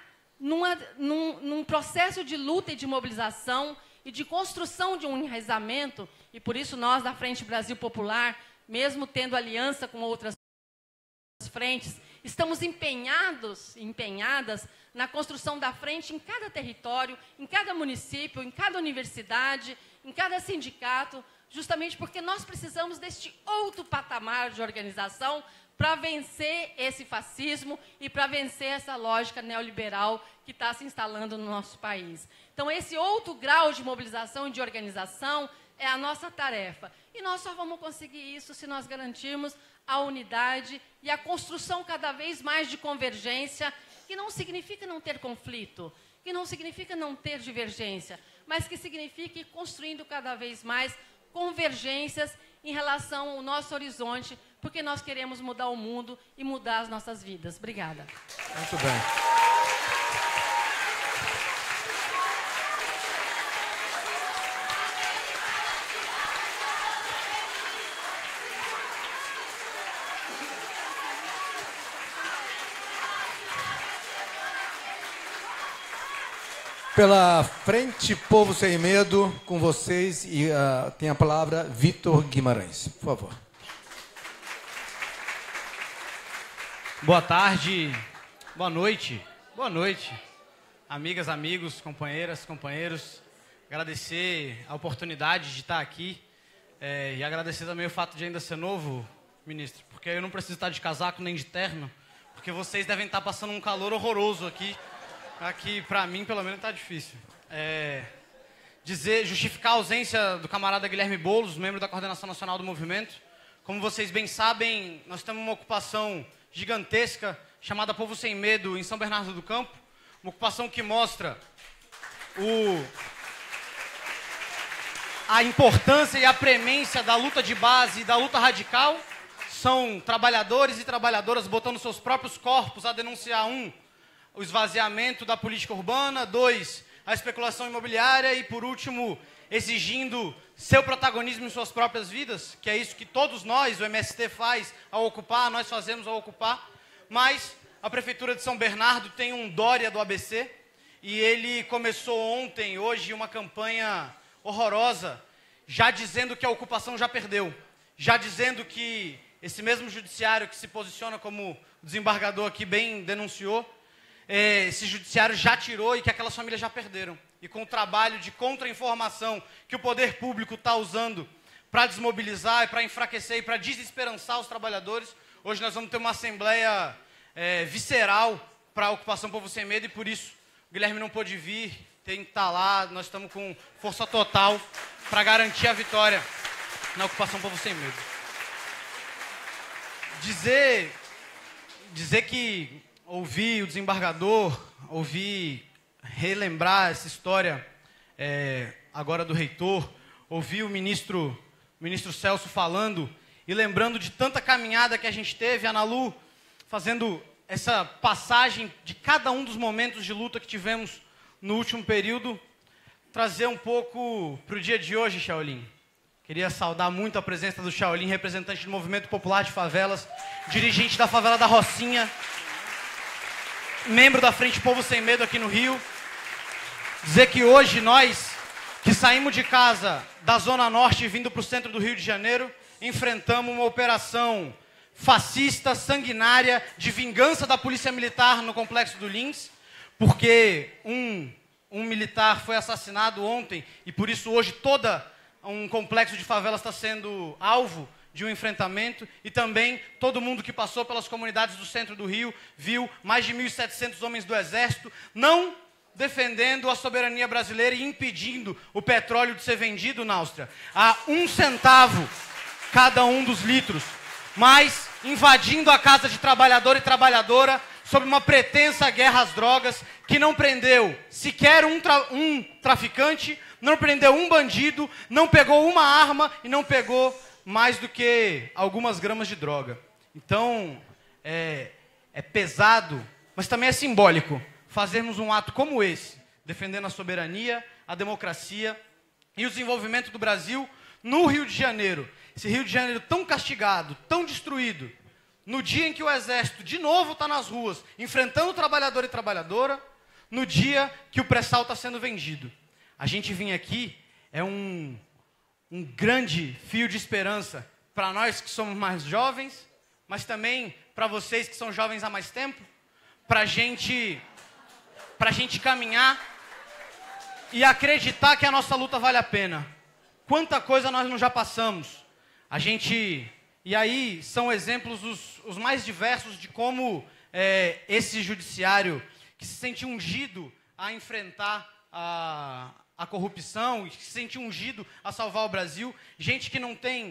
num processo de luta e de mobilização e de construção de um enraizamento, e por isso nós, da Frente Brasil Popular, mesmo tendo aliança com outras frentes, estamos empenhadas na construção da frente em cada território, em cada município, em cada universidade, em cada sindicato, justamente porque nós precisamos deste outro patamar de organização para vencer esse fascismo e para vencer essa lógica neoliberal que está se instalando no nosso país. Então, esse outro grau de mobilização e de organização é a nossa tarefa. E nós só vamos conseguir isso se nós garantirmos a unidade e a construção cada vez mais de convergência, que não significa não ter conflito, que não significa não ter divergência, mas que significa ir construindo cada vez mais convergências em relação ao nosso horizonte, porque nós queremos mudar o mundo e mudar as nossas vidas. Obrigada.
Muito bem. Pela Frente Povo Sem Medo, com vocês, e tem a palavra Vitor Guimarães, por favor.
Boa tarde, boa noite, amigas, amigos, companheiras, companheiros. Agradecer a oportunidade de estar aqui e agradecer também o fato de ainda ser novo, ministro, porque eu não preciso estar de casaco nem de terno, porque vocês devem estar passando um calor horroroso aqui. Aqui, para mim, pelo menos, está difícil. Justificar a ausência do camarada Guilherme Boulos, membro da Coordenação Nacional do Movimento. Como vocês bem sabem, nós temos uma ocupação gigantesca chamada Povo Sem Medo em São Bernardo do Campo. Uma ocupação que mostra a importância e a premência da luta de base e da luta radical. São trabalhadores e trabalhadoras botando seus próprios corpos a denunciar o esvaziamento da política urbana, 2, a especulação imobiliária e, por último, exigindo seu protagonismo em suas próprias vidas, que é isso que todos nós, o MST, faz ao ocupar, nós fazemos ao ocupar. Mas a Prefeitura de São Bernardo tem um Dória do ABC e ele começou ontem, hoje, uma campanha horrorosa, já dizendo que a ocupação já perdeu, já dizendo que esse mesmo judiciário que se posiciona como o desembargador aqui bem denunciou, esse judiciário já tirou e que aquelas famílias já perderam. E com o trabalho de contra-informação que o poder público está usando para desmobilizar, e para enfraquecer e para desesperançar os trabalhadores, hoje nós vamos ter uma assembleia visceral para a ocupação Povo Sem Medo, e por isso o Guilherme não pôde vir, tem que estar lá, nós estamos com força total para garantir a vitória na ocupação Povo Sem Medo. Dizer que ouvir o desembargador, ouvir relembrar essa história agora do reitor, ouvir o ministro Celso falando e lembrando de tanta caminhada que a gente teve, a Analu fazendo essa passagem de cada um dos momentos de luta que tivemos no último período, trazer um pouco para o dia de hoje, Shaolin. Queria saudar muito a presença do Shaolin, representante do Movimento Popular de Favelas, dirigente da favela da Rocinha, membro da Frente Povo Sem Medo aqui no Rio. Dizer que hoje nós, que saímos de casa da Zona Norte e vindo para o centro do Rio de Janeiro, enfrentamos uma operação fascista, sanguinária, de vingança da Polícia Militar no Complexo do Lins, porque um militar foi assassinado ontem e por isso hoje um complexo de favelas está sendo alvo de um enfrentamento, e também todo mundo que passou pelas comunidades do centro do Rio viu mais de 1.700 homens do Exército não defendendo a soberania brasileira e impedindo o petróleo de ser vendido na Áustria a 1 centavo cada um dos litros, mas invadindo a casa de trabalhador e trabalhadora sob uma pretensa guerra às drogas que não prendeu sequer um traficante, não prendeu um bandido, não pegou uma arma e não pegou mais do que algumas gramas de droga. Então, é pesado, mas também é simbólico fazermos um ato como esse, defendendo a soberania, a democracia e o desenvolvimento do Brasil no Rio de Janeiro. Esse Rio de Janeiro tão castigado, tão destruído, no dia em que o Exército de novo está nas ruas, enfrentando o trabalhador e trabalhadora, no dia que o pré-sal está sendo vendido. A gente vir aqui é um grande fio de esperança para nós que somos mais jovens, mas também para vocês que são jovens há mais tempo, para a gente caminhar e acreditar que a nossa luta vale a pena. Quanta coisa nós não já passamos. E aí são exemplos os mais diversos de como esse judiciário que se sente ungido a enfrentar a corrupção, e que se sente ungido a salvar o Brasil, gente que não tem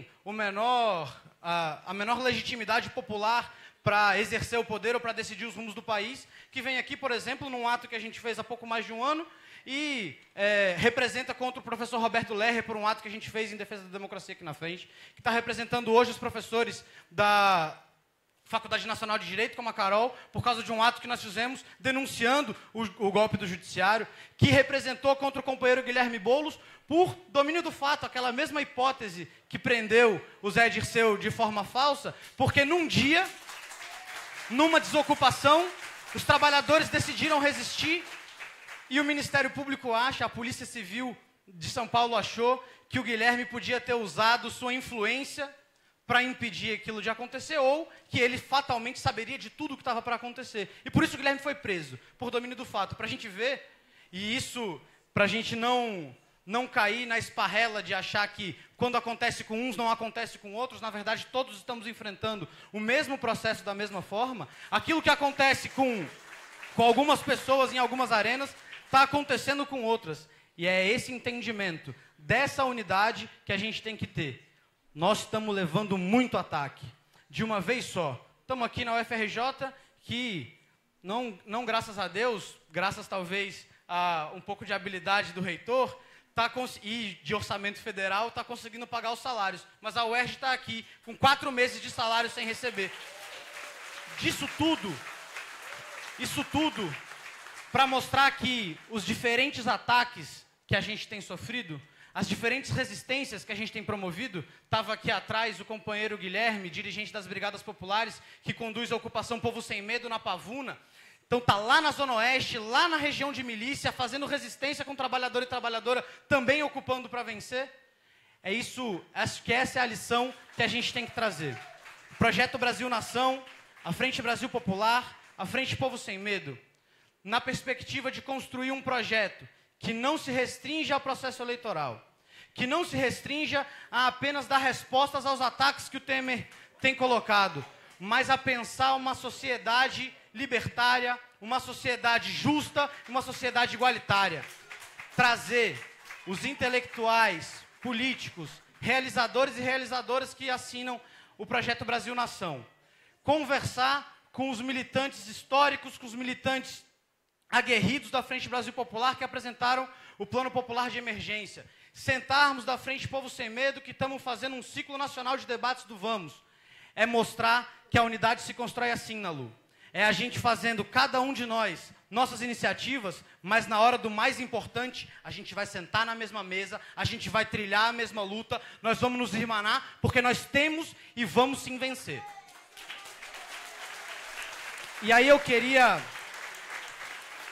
a menor legitimidade popular para exercer o poder ou para decidir os rumos do país, que vem aqui, por exemplo, num ato que a gente fez há pouco mais de um ano, e representa contra o professor Roberto Lerrer por um ato que a gente fez em defesa da democracia aqui na frente, que está representando hoje os professores da Faculdade Nacional de Direito, como a Carol, por causa de um ato que nós fizemos denunciando o golpe do judiciário, que representou contra o companheiro Guilherme Boulos por domínio do fato, aquela mesma hipótese que prendeu o Zé Dirceu de forma falsa, porque num dia, numa desocupação, os trabalhadores decidiram resistir e o Ministério Público a Polícia Civil de São Paulo achou que o Guilherme podia ter usado sua influência para impedir aquilo de acontecer, ou que ele fatalmente saberia de tudo o que estava para acontecer. E por isso o Guilherme foi preso, por domínio do fato. Para a gente ver, e isso para a gente não cair na esparrela de achar que quando acontece com uns, não acontece com outros, na verdade todos estamos enfrentando o mesmo processo da mesma forma. Aquilo que acontece com algumas pessoas em algumas arenas, está acontecendo com outras. E é esse entendimento dessa unidade que a gente tem que ter. Nós estamos levando muito ataque, de uma vez só. Estamos aqui na UFRJ, que não graças a Deus, graças talvez a um pouco de habilidade do reitor, e de orçamento federal, está conseguindo pagar os salários. Mas a UERJ está aqui, com 4 meses de salário sem receber. Isso tudo, para mostrar que os diferentes ataques que a gente tem sofrido, as diferentes resistências que a gente tem promovido, estava aqui atrás o companheiro Guilherme, dirigente das Brigadas Populares, que conduz a ocupação Povo Sem Medo na Pavuna. Então está lá na Zona Oeste, lá na região de milícia, fazendo resistência com trabalhador e trabalhadora, também ocupando para vencer. É isso, acho que essa é a lição que a gente tem que trazer. O Projeto Brasil Nação, a Frente Brasil Popular, a Frente Povo Sem Medo, na perspectiva de construir um projeto que não se restringe ao processo eleitoral, que não se restrinja a apenas dar respostas aos ataques que o Temer tem colocado, mas a pensar uma sociedade libertária, uma sociedade justa, uma sociedade igualitária. Trazer os intelectuais, políticos, realizadores e realizadoras que assinam o Projeto Brasil Nação. Conversar com os militantes históricos, com os militantes aguerridos da Frente Brasil Popular que apresentaram o Plano Popular de Emergência. Sentarmos da Frente Povo Sem Medo, que estamos fazendo um ciclo nacional de debates do Vamos. É mostrar que a unidade se constrói assim, Nalu. É a gente fazendo, cada um de nós, nossas iniciativas, mas na hora do mais importante, a gente vai sentar na mesma mesa, a gente vai trilhar a mesma luta, nós vamos nos irmanar, porque nós temos e vamos sim vencer. E aí eu queria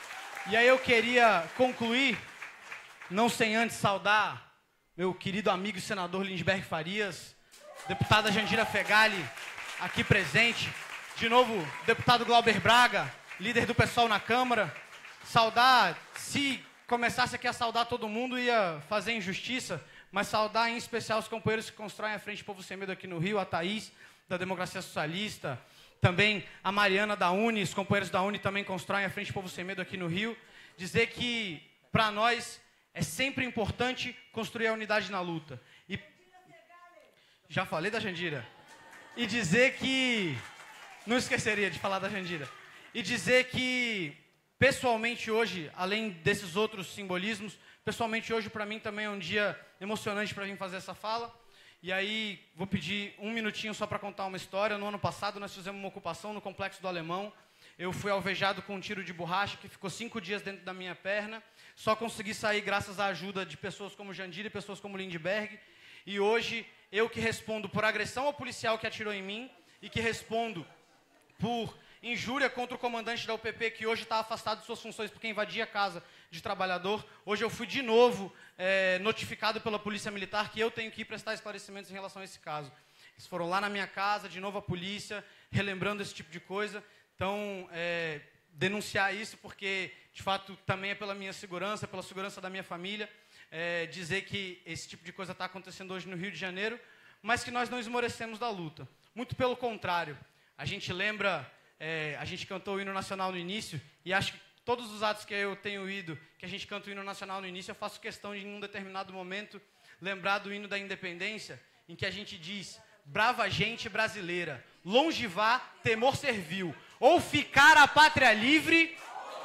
E aí eu queria concluir, não sem antes saudar meu querido amigo e senador Lindbergh Farias, deputada Jandira Fegali, aqui presente, de novo, deputado Glauber Braga, líder do PSOL na Câmara. Saudar, se começasse aqui a saudar todo mundo, ia fazer injustiça, mas saudar em especial os companheiros que constroem a Frente Povo Sem Medo aqui no Rio, a Thaís, da Democracia Socialista, também a Mariana da Uni, os companheiros da Uni também constroem a Frente Povo Sem Medo aqui no Rio. Dizer que, para nós, é sempre importante construir a unidade na luta. E já falei da Jandira. E dizer que... Não esqueceria de falar da Jandira. E dizer que, pessoalmente hoje, além desses outros simbolismos, pessoalmente hoje para mim também é um dia emocionante para vir fazer essa fala. E aí vou pedir um minutinho só para contar uma história. No ano passado nós fizemos uma ocupação no Complexo do Alemão. Eu fui alvejado com um tiro de borracha que ficou 5 dias dentro da minha perna. Só consegui sair graças à ajuda de pessoas como Jandira e pessoas como Lindbergh. E hoje eu que respondo por agressão ao policial que atirou em mim e que respondo por injúria contra o comandante da UPP, que hoje está afastado de suas funções porque invadia a casa de trabalhador. Hoje eu fui de novo notificado pela Polícia Militar que eu tenho que ir prestar esclarecimentos em relação a esse caso. Eles foram lá na minha casa, de novo a polícia, relembrando esse tipo de coisa. Então, denunciar isso porque, de fato, também é pela minha segurança, pela segurança da minha família, dizer que esse tipo de coisa está acontecendo hoje no Rio de Janeiro, mas que nós não esmorecemos da luta. Muito pelo contrário. A gente lembra, a gente cantou o hino nacional no início, e acho que todos os atos que eu tenho ido, que a gente canta o hino nacional no início, eu faço questão de, em um determinado momento, lembrar do hino da independência, em que a gente diz: brava gente brasileira, longe vá, temor servil, ou ficar a pátria livre,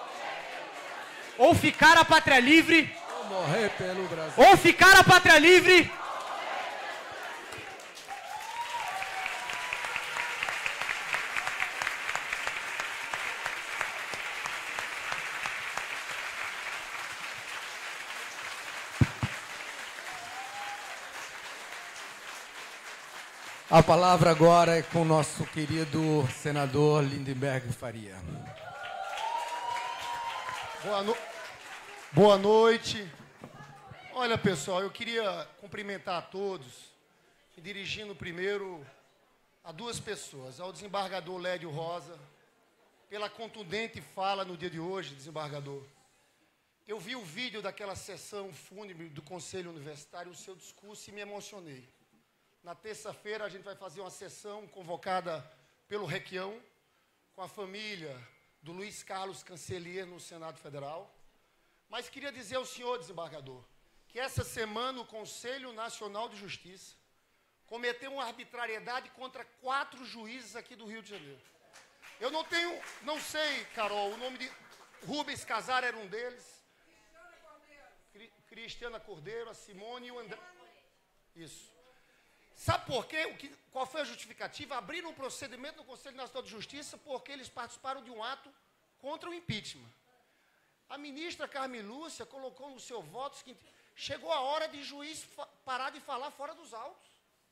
ou ficar a pátria livre,
ou morrer pelo Brasil,
ou ficar a pátria livre.
A palavra agora é com o nosso querido senador Lindbergh Faria.
Boa noite. Olha, pessoal, eu queria cumprimentar a todos, me dirigindo primeiro a duas pessoas, ao desembargador Lédio Rosa, pela contundente fala no dia de hoje, desembargador. Eu vi o vídeo daquela sessão fúnebre do Conselho Universitário, o seu discurso, e me emocionei. Na terça-feira a gente vai fazer uma sessão convocada pelo Requião, com a família do Luiz Carlos Cancelier no Senado Federal. Mas queria dizer ao senhor desembargador que essa semana o Conselho Nacional de Justiça cometeu uma arbitrariedade contra 4 juízes aqui do Rio de Janeiro. Eu não sei, Carol, o nome de Rubens Casar era um deles. Cristiana Cordeiro, a Simone e o André. Isso. Sabe por quê? Qual foi a justificativa? Abriram um procedimento no Conselho Nacional de Justiça porque eles participaram de um ato contra o impeachment. A ministra Carmen Lúcia colocou no seu voto o seguinte: chegou a hora de juiz parar de falar fora dos autos.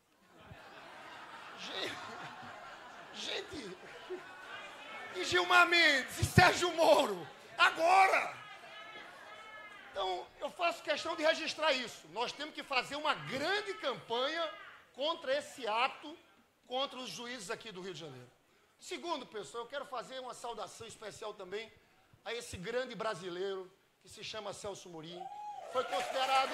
Gente, e Gilmar Mendes, e Sérgio Moro, agora! Então, eu faço questão de registrar isso. Nós temos que fazer uma grande campanha contra esse ato, contra os juízes aqui do Rio de Janeiro. Segundo, pessoal, eu quero fazer uma saudação especial também a esse grande brasileiro que se chama Celso Amorim. Foi considerado...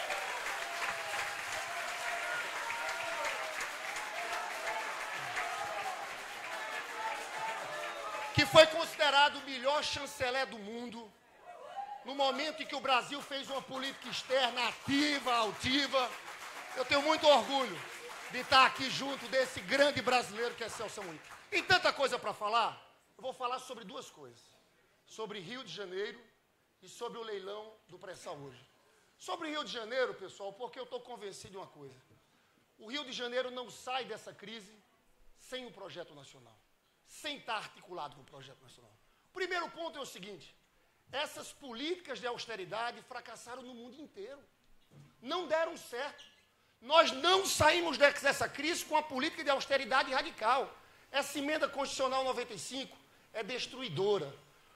que foi considerado o melhor chanceler do mundo, no momento em que o Brasil fez uma política externa ativa, altiva. Eu tenho muito orgulho de estar aqui junto desse grande brasileiro que é Celso Amorim. Tem tanta coisa para falar, eu vou falar sobre 2 coisas. Sobre Rio de Janeiro e sobre o leilão do pré-sal hoje. Sobre Rio de Janeiro, pessoal, porque eu estou convencido de uma coisa. O Rio de Janeiro não sai dessa crise sem um projeto nacional, sem estar articulado com o projeto nacional. O primeiro ponto é o seguinte: essas políticas de austeridade fracassaram no mundo inteiro. Não deram certo. Nós não saímos dessa crise com a política de austeridade radical. Essa emenda constitucional 95 é destruidora.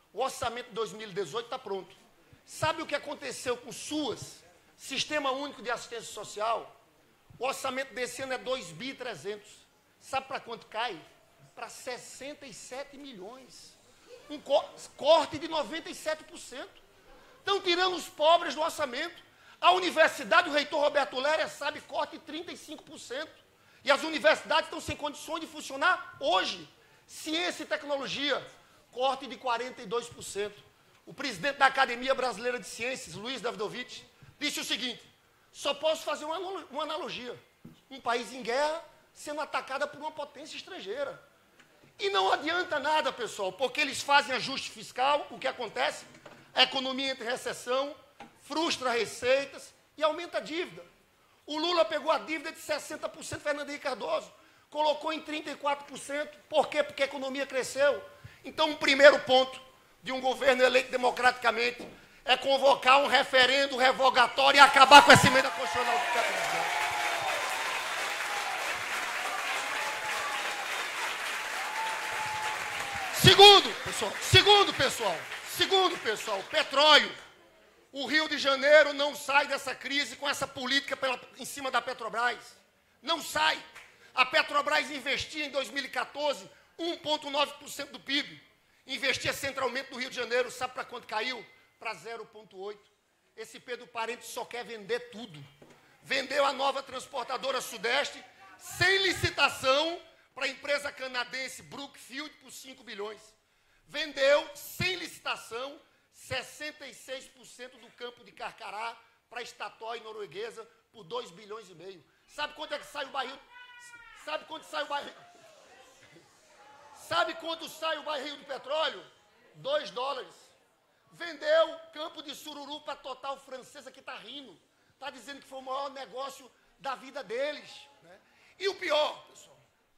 O orçamento de 2018 está pronto. Sabe o que aconteceu com o SUAS, Sistema Único de Assistência Social? O orçamento desse ano é 2.300 bi. Sabe para quanto cai? Para 67 milhões. Um corte de 97%. Estão tirando os pobres do orçamento. A universidade, o reitor Roberto Léria, sabe, corte de 35%. E as universidades estão sem condições de funcionar hoje. Ciência e tecnologia, corte de 42%. O presidente da Academia Brasileira de Ciências, Luiz Davidovich, disse o seguinte: só posso fazer uma analogia. Um país em guerra sendo atacado por uma potência estrangeira. E não adianta nada, pessoal, porque eles fazem ajuste fiscal, o que acontece? A economia entra em recessão, frustra receitas e aumenta a dívida. O Lula pegou a dívida de 60%, Fernando Henrique Cardoso, colocou em 34%. Por quê? Porque a economia cresceu. Então, o primeiro ponto de um governo eleito democraticamente é convocar um referendo revogatório e acabar com essa emenda constitucional do presidente. Segundo, pessoal, petróleo. O Rio de Janeiro não sai dessa crise com essa política em cima da Petrobras. Não sai. A Petrobras investia em 2014 1,9% do PIB. Investia centralmente no Rio de Janeiro. Sabe para quanto caiu? Para 0,8%. Esse Pedro Parente só quer vender tudo. Vendeu a nova transportadora Sudeste sem licitação para a empresa canadense Brookfield por 5 bilhões. Vendeu sem licitação 66% do campo de Carcará para a Statoil norueguesa por 2 bilhões e meio. Sabe quanto é que sai o barril? Sabe quanto sai o barril? Sabe quanto sai o barril de petróleo? $2. Vendeu campo de sururu para a Total francesa, que está rindo. Está dizendo que foi o maior negócio da vida deles. Né? E o pior, pessoal,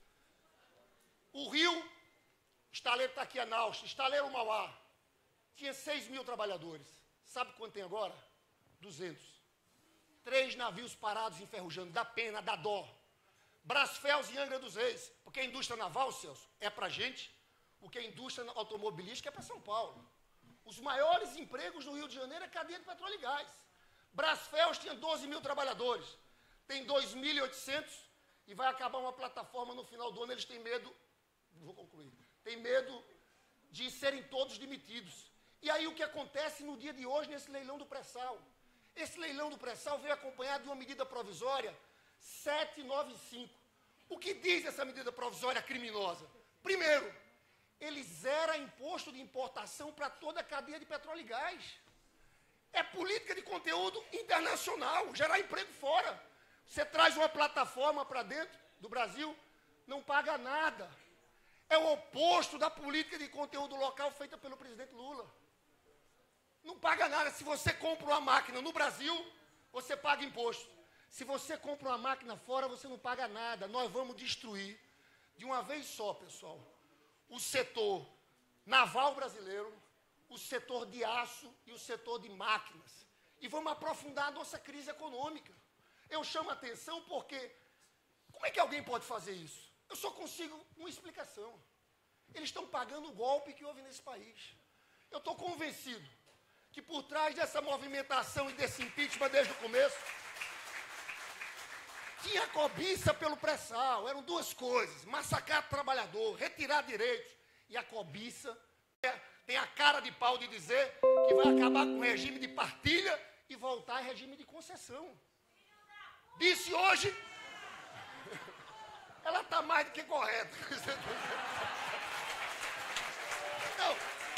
o Rio, estaleiro está aqui a Naus, estaleiro Mauá, tinha 6 mil trabalhadores. Sabe quanto tem agora? 200. 3 navios parados enferrujando, dá pena, dá dó. Brasfels e Angra dos Reis, porque a indústria naval, Celso, é para a gente, o que a indústria automobilística é para São Paulo. Os maiores empregos no Rio de Janeiro é cadeia de petróleo e gás. Brasfels tinha 12 mil trabalhadores, tem 2.800 e vai acabar uma plataforma no final do ano, eles têm medo, vou concluir, tem medo de serem todos demitidos. E aí o que acontece no dia de hoje nesse leilão do pré-sal? Esse leilão do pré-sal veio acompanhado de uma medida provisória 795. O que diz essa medida provisória criminosa? Primeiro, ele zera imposto de importação para toda a cadeia de petróleo e gás. É política de conteúdo internacional, gerar emprego fora. Você traz uma plataforma para dentro do Brasil, não paga nada. É o oposto da política de conteúdo local feita pelo presidente Lula. Não paga nada. Se você compra uma máquina no Brasil, você paga imposto. Se você compra uma máquina fora, você não paga nada. Nós vamos destruir, de uma vez só, pessoal, o setor naval brasileiro, o setor de aço e o setor de máquinas. E vamos aprofundar a nossa crise econômica. Eu chamo a atenção porque, como é que alguém pode fazer isso? Eu só consigo uma explicação. Eles estão pagando o golpe que houve nesse país. Eu estou convencido que por trás dessa movimentação e desse impeachment desde o começo, tinha cobiça pelo pré-sal. Eram duas coisas: massacrar o trabalhador, retirar direitos. E a cobiça tem a cara de pau de dizer que vai acabar com o regime de partilha e voltar ao regime de concessão. Disse hoje, ela está mais do que correta. Não.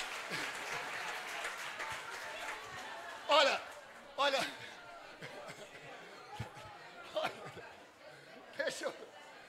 Olha, deixa eu...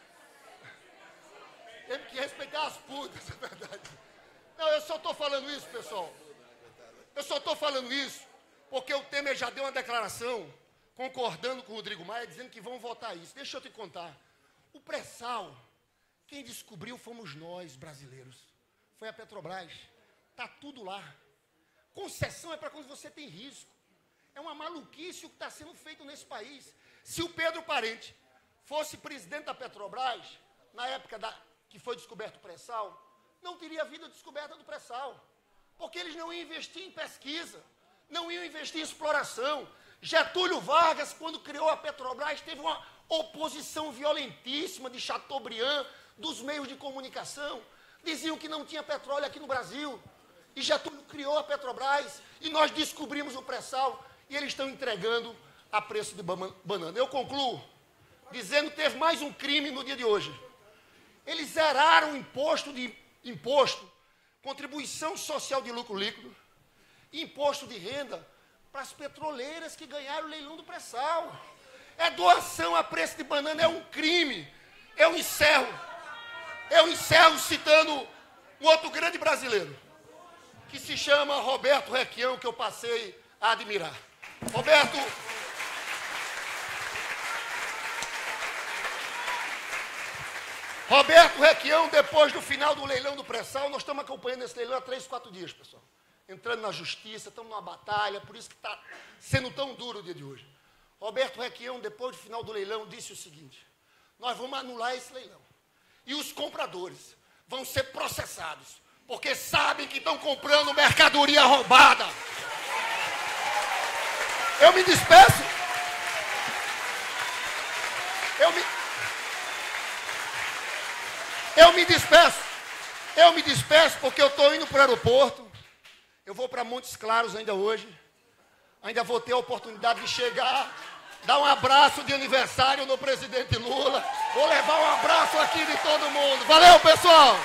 Temos que respeitar as putas, é verdade. Não, eu só estou falando isso, pessoal. Eu só estou falando isso porque o Temer já deu uma declaração concordando com o Rodrigo Maia, dizendo que vão votar isso. Deixa eu te contar. O pré-sal, quem descobriu fomos nós, brasileiros. Foi a Petrobras. Está tudo lá. Concessão é para quando você tem risco. É uma maluquice o que está sendo feito nesse país. Se o Pedro Parente fosse presidente da Petrobras, na época que foi descoberto o pré-sal, não teria havido a descoberta do pré-sal. porque eles não iam investir em pesquisa, não iam investir em exploração. Getúlio Vargas, quando criou a Petrobras, teve uma oposição violentíssima de Chateaubriand, dos meios de comunicação. Diziam que não tinha petróleo aqui no Brasil. E Getúlio criou a Petrobras, e nós descobrimos o pré-sal, e eles estão entregando a preço de banana. Eu concluo dizendo que teve mais um crime no dia de hoje. Eles zeraram o imposto, contribuição social de lucro líquido, imposto de renda para as petroleiras que ganharam o leilão do pré-sal. É doação a preço de banana, é um crime. Eu encerro citando um outro grande brasileiro, que se chama Roberto Requião, que eu passei a admirar. Roberto Requião, depois do final do leilão do pré-sal, nós estamos acompanhando esse leilão há 3, 4 dias, pessoal. Entrando na justiça, estamos numa batalha, por isso que está sendo tão duro o dia de hoje. Roberto Requião, depois do final do leilão, disse o seguinte: nós vamos anular esse leilão. E os compradores vão ser processados, porque sabem que estão comprando mercadoria roubada. Eu me despeço. Eu me despeço porque eu estou indo para o aeroporto. Eu vou para Montes Claros ainda hoje. Ainda vou ter a oportunidade de chegar, dar um abraço de aniversário no presidente Lula. Vou levar um abraço aqui de todo mundo. Valeu, pessoal!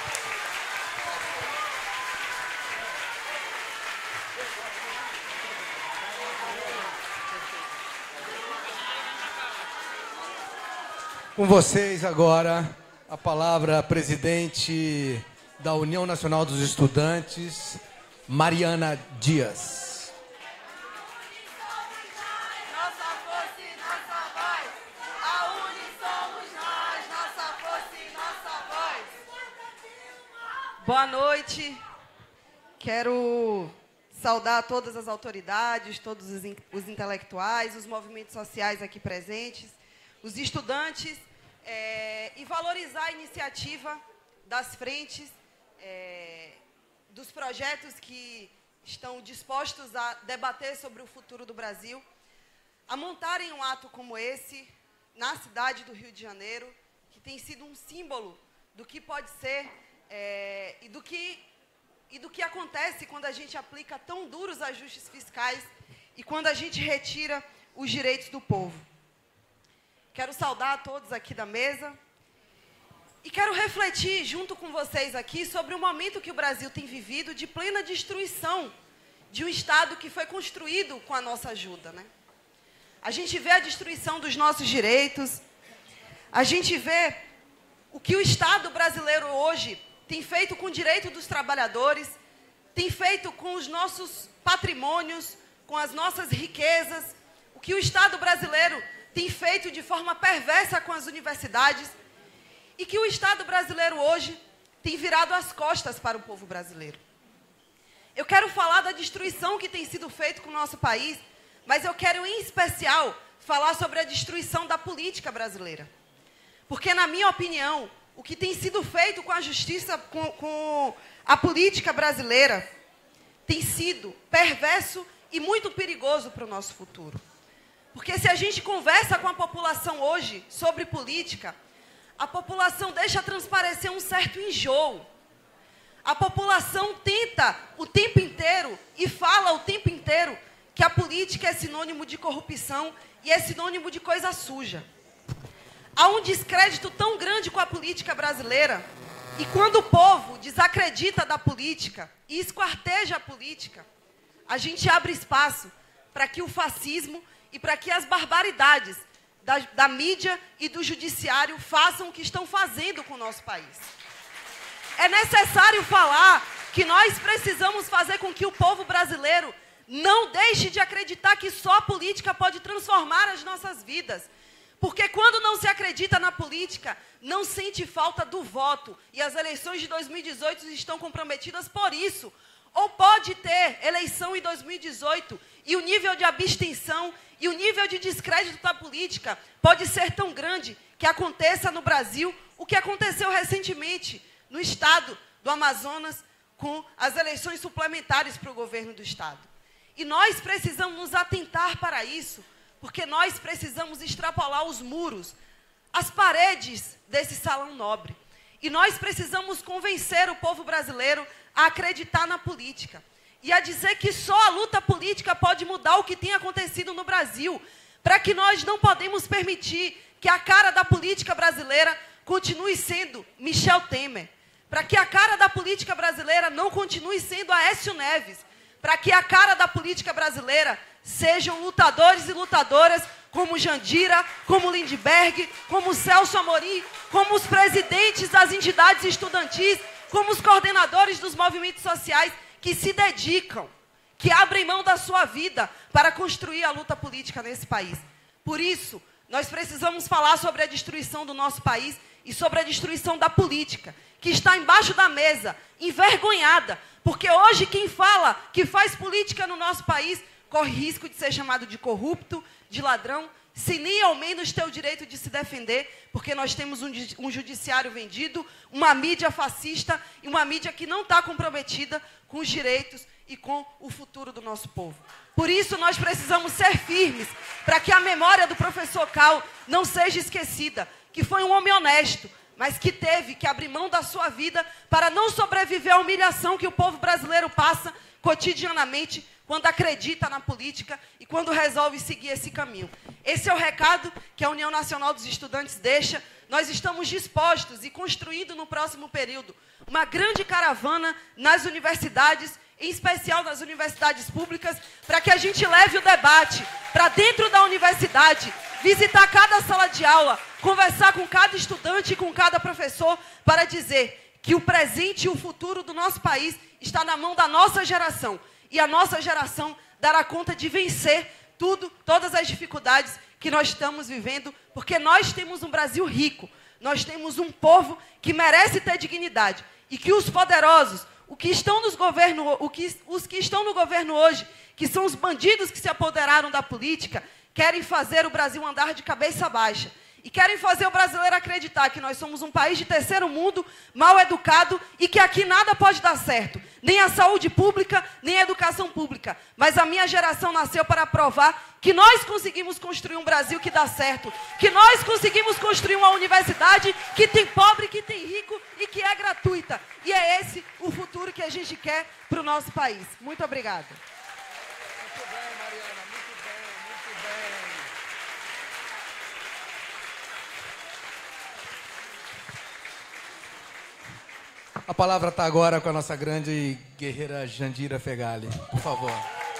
Com vocês agora, a palavra a presidente da União Nacional dos Estudantes, Mariana Dias.
Boa noite. Quero saudar todas as autoridades, todos os intelectuais, os movimentos sociais aqui presentes, os estudantes, e valorizar a iniciativa das frentes, dos projetos que estão dispostos a debater sobre o futuro do Brasil, a montarem um ato como esse na cidade do Rio de Janeiro, que tem sido um símbolo do que pode ser e do que acontece quando a gente aplica tão duros ajustes fiscais e quando a gente retira os direitos do povo. Quero saudar a todos aqui da mesa e quero refletir junto com vocês aqui sobre o momento que o Brasil tem vivido de plena destruição de um Estado que foi construído com a nossa ajuda, né? A gente vê a destruição dos nossos direitos, a gente vê o que o Estado brasileiro hoje tem feito com o direito dos trabalhadores, tem feito com os nossos patrimônios, com as nossas riquezas, o que o Estado brasileiro tem feito de forma perversa com as universidades, e que o Estado brasileiro hoje tem virado as costas para o povo brasileiro. Eu quero falar da destruição que tem sido feita com o nosso país, mas eu quero, em especial, falar sobre a destruição da política brasileira. Porque, na minha opinião, o que tem sido feito com a justiça, com a política brasileira, tem sido perverso e muito perigoso para o nosso futuro. Porque se a gente conversa com a população hoje sobre política, a população deixa transparecer um certo enjoo. A população tenta o tempo inteiro e fala o tempo inteiro que a política é sinônimo de corrupção e é sinônimo de coisa suja. Há um descrédito tão grande com a política brasileira, e quando o povo desacredita da política e esquarteja a política, a gente abre espaço para que o fascismo e para que as barbaridades da mídia e do judiciário façam o que estão fazendo com o nosso país. É necessário falar que nós precisamos fazer com que o povo brasileiro não deixe de acreditar que só a política pode transformar as nossas vidas. Porque quando não se acredita na política, não sente falta do voto. E as eleições de 2018 estão comprometidas por isso. Ou pode ter eleição em 2018 e o nível de abstenção e o nível de descrédito da política pode ser tão grande que aconteça no Brasil o que aconteceu recentemente no estado do Amazonas com as eleições suplementares para o governo do Estado. E nós precisamos nos atentar para isso, porque nós precisamos extrapolar os muros, as paredes desse salão nobre. E nós precisamos convencer o povo brasileiro a acreditar na política e a dizer que só a luta política pode mudar o que tem acontecido no Brasil, para que nós não podemos permitir que a cara da política brasileira continue sendo Michel Temer, para que a cara da política brasileira não continue sendo Aécio Neves, para que a cara da política brasileira sejam lutadores e lutadoras como Jandira, como Lindbergh, como Celso Amorim, como os presidentes das entidades estudantis, como os coordenadores dos movimentos sociais que se dedicam, que abrem mão da sua vida para construir a luta política nesse país. Por isso, nós precisamos falar sobre a destruição do nosso país e sobre a destruição da política, que está embaixo da mesa, envergonhada, porque hoje quem fala que faz política no nosso país corre risco de ser chamado de corrupto, de ladrão, sem nem ao menos ter o direito de se defender, porque nós temos um judiciário vendido, uma mídia fascista e uma mídia que não está comprometida com os direitos e com o futuro do nosso povo. Por isso, nós precisamos ser firmes para que a memória do professor Cal não seja esquecida, que foi um homem honesto, mas que teve que abrir mão da sua vida para não sobreviver à humilhação que o povo brasileiro passa cotidianamente quando acredita na política e quando resolve seguir esse caminho. Esse é o recado que a União Nacional dos Estudantes deixa. Nós estamos dispostos e construindo no próximo período uma grande caravana nas universidades, em especial nas universidades públicas, para que a gente leve o debate para dentro da universidade, visitar cada sala de aula, conversar com cada estudante e com cada professor, para dizer que o presente e o futuro do nosso país está na mão da nossa geração. E a nossa geração dará conta de vencer todas as dificuldades que nós estamos vivendo, porque nós temos um Brasil rico, nós temos um povo que merece ter dignidade, e que os poderosos, os que estão no governo hoje, que são os bandidos que se apoderaram da política, querem fazer o Brasil andar de cabeça baixa. E querem fazer o brasileiro acreditar que nós somos um país de terceiro mundo, mal educado, e que aqui nada pode dar certo. Nem a saúde pública, nem a educação pública. Mas a minha geração nasceu para provar que nós conseguimos construir um Brasil que dá certo. Que nós conseguimos construir uma universidade que tem pobre, que tem rico e que é gratuita. E é esse o futuro que a gente quer para o nosso país. Muito obrigada.
Muito bem, Mariana, muito bem, muito bem.
A palavra está agora com a nossa grande guerreira Jandira Fegali. Por favor.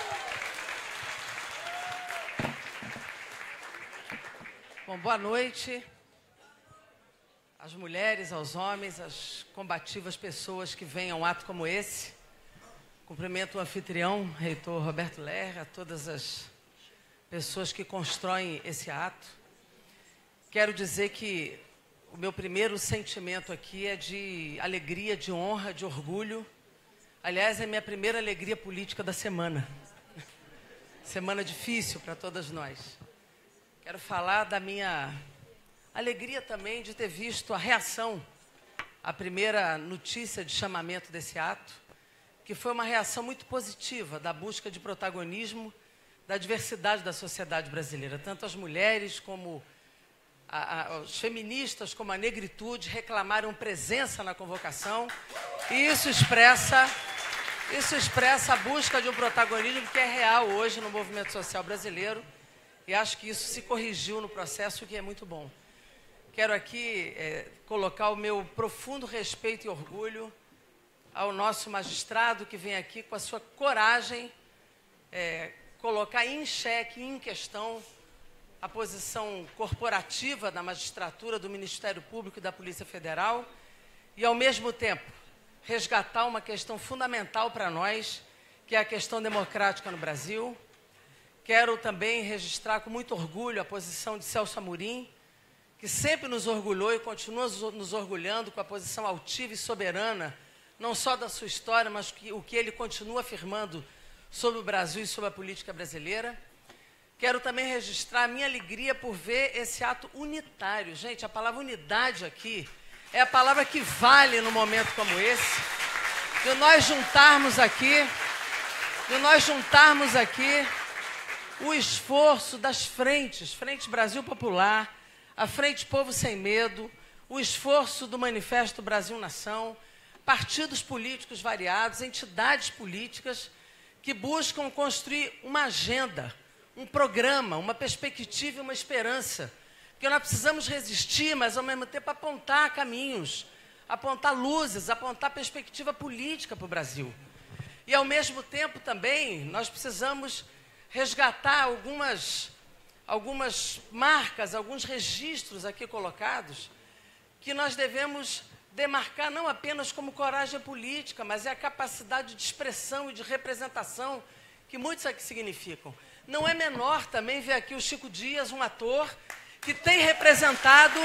Bom, boa noite às mulheres, aos homens, às combativas pessoas que vêm a um ato como esse. Cumprimento o anfitrião, reitor Roberto Lerra, a todas as pessoas que constroem esse ato. Quero dizer que o meu primeiro sentimento aqui é de alegria, de honra, de orgulho. Aliás, é a minha primeira alegria política da semana. Semana difícil para todas nós. Quero falar da minha alegria também de ter visto a reação à primeira notícia de chamamento desse ato, que foi uma reação muito positiva da busca de protagonismo da diversidade da sociedade brasileira. Tanto as mulheres como os feministas, como a negritude, reclamaram presença na convocação. E isso expressa a busca de um protagonismo que é real hoje no movimento social brasileiro. E acho que isso se corrigiu no processo, o que é muito bom. Quero aqui colocar o meu profundo respeito e orgulho ao nosso magistrado que vem aqui com a sua coragem colocar em xeque, em questão, a posição corporativa da magistratura, do Ministério Público e da Polícia Federal e, ao mesmo tempo, resgatar uma questão fundamental para nós, que é a questão democrática no Brasil. Quero também registrar com muito orgulho a posição de Celso Amorim, que sempre nos orgulhou e continua nos orgulhando com a posição altiva e soberana, não só da sua história, mas o que ele continua afirmando sobre o Brasil e sobre a política brasileira. Quero também registrar a minha alegria por ver esse ato unitário. Gente, a palavra unidade aqui é a palavra que vale num momento como esse. de nós juntarmos aqui o esforço das frentes, Frente Brasil Popular, a Frente Povo Sem Medo, o esforço do Manifesto Brasil Nação, partidos políticos variados, entidades políticas que buscam construir uma agenda, um programa, uma perspectiva e uma esperança. Porque nós precisamos resistir, mas ao mesmo tempo apontar caminhos, apontar luzes, apontar perspectiva política para o Brasil. E ao mesmo tempo também nós precisamos resgatar algumas marcas, alguns registros aqui colocados, que nós devemos demarcar não apenas como coragem política, mas é a capacidade de expressão e de representação que muitos aqui significam. Não é menor também ver aqui o Chico Dias, um ator que tem representado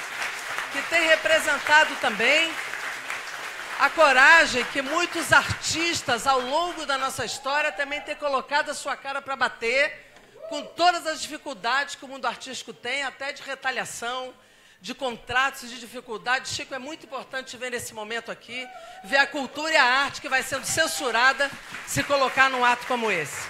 também a coragem que muitos artistas ao longo da nossa história também têm colocado a sua cara para bater com todas as dificuldades que o mundo artístico tem, até de retaliação, de contratos e de dificuldades. Chico, é muito importante ver nesse momento aqui, ver a cultura e a arte que vai sendo censurada se colocar num ato como esse.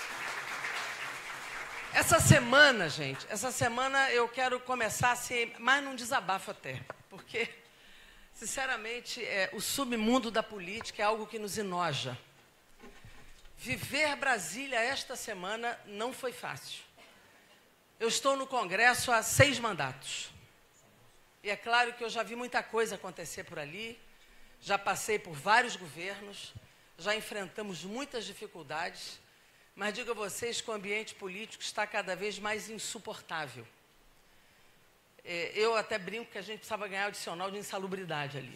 Essa semana, gente, eu quero começar assim, mais num desabafo até, porque, sinceramente, o submundo da política é algo que nos enoja. Viver Brasília esta semana não foi fácil. Eu estou no Congresso há 6 mandatos. E é claro que eu já vi muita coisa acontecer por ali, já passei por vários governos, já enfrentamos muitas dificuldades, mas digo a vocês que o ambiente político está cada vez mais insuportável. Eu até brinco que a gente precisava ganhar o adicional de insalubridade ali.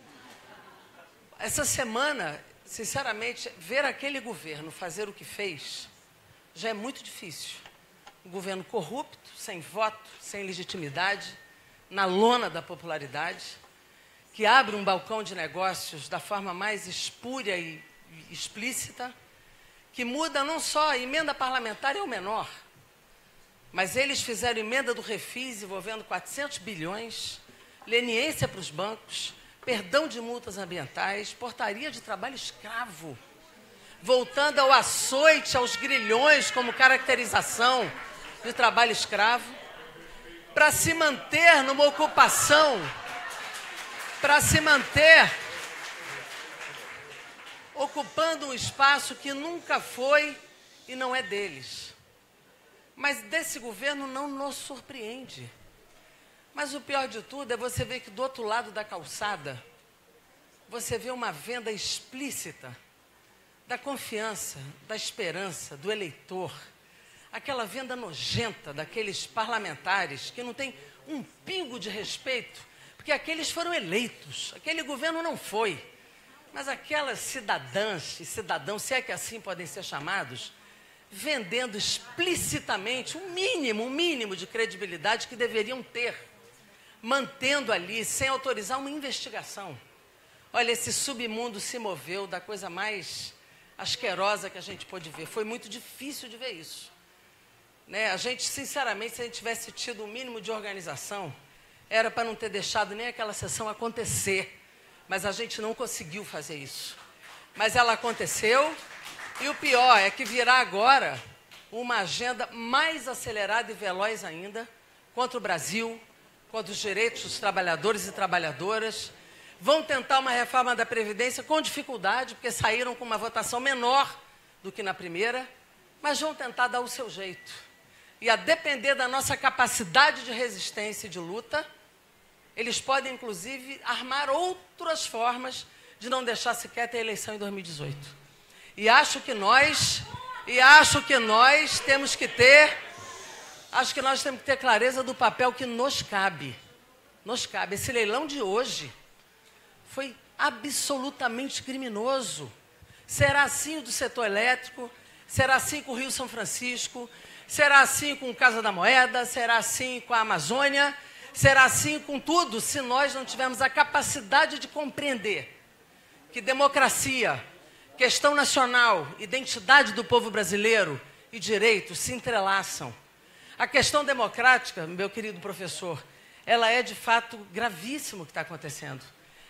Essa semana, sinceramente, ver aquele governo fazer o que fez já é muito difícil. Um governo corrupto, sem voto, sem legitimidade, na lona da popularidade, que abre um balcão de negócios da forma mais espúria e explícita, que muda não só a emenda parlamentar é o menor, mas eles fizeram emenda do Refis envolvendo 400 bilhões, leniência para os bancos, perdão de multas ambientais, portaria de trabalho escravo, voltando ao açoite, aos grilhões como caracterização de trabalho escravo, para se manter numa ocupação, para se manter ocupando um espaço que nunca foi e não é deles. Mas desse governo não nos surpreende. Mas o pior de tudo é você ver que do outro lado da calçada, você vê uma venda explícita da confiança, da esperança, do eleitor. Aquela venda nojenta daqueles parlamentares que não tem um pingo de respeito, porque aqueles foram eleitos, aquele governo não foi. Mas aquelas cidadãs e cidadãos, se é que assim podem ser chamados, vendendo explicitamente um mínimo de credibilidade que deveriam ter, mantendo ali, sem autorizar uma investigação. Olha, esse submundo se moveu da coisa mais asquerosa que a gente pôde ver. Foi muito difícil de ver isso. Né? A gente, sinceramente, se a gente tivesse tido um mínimo de organização, era para não ter deixado nem aquela sessão acontecer. Mas a gente não conseguiu fazer isso. Mas ela aconteceu, e o pior é que virá agora uma agenda mais acelerada e veloz ainda contra o Brasil, contra os direitos dos trabalhadores e trabalhadoras. Vão tentar uma reforma da Previdência com dificuldade, porque saíram com uma votação menor do que na primeira, mas vão tentar dar o seu jeito. E a depender da nossa capacidade de resistência e de luta, eles podem, inclusive, armar outras formas de não deixar sequer ter eleição em 2018. E acho que nós temos que ter clareza do papel que nos cabe. Nos cabe. Esse leilão de hoje foi absolutamente criminoso. Será assim o do setor elétrico, será assim com o Rio São Francisco, será assim com o Casa da Moeda, será assim com a Amazônia, será assim com tudo, se nós não tivermos a capacidade de compreender que democracia, questão nacional, identidade do povo brasileiro e direitos se entrelaçam. A questão democrática, meu querido professor, ela é de fato gravíssimo o que está acontecendo.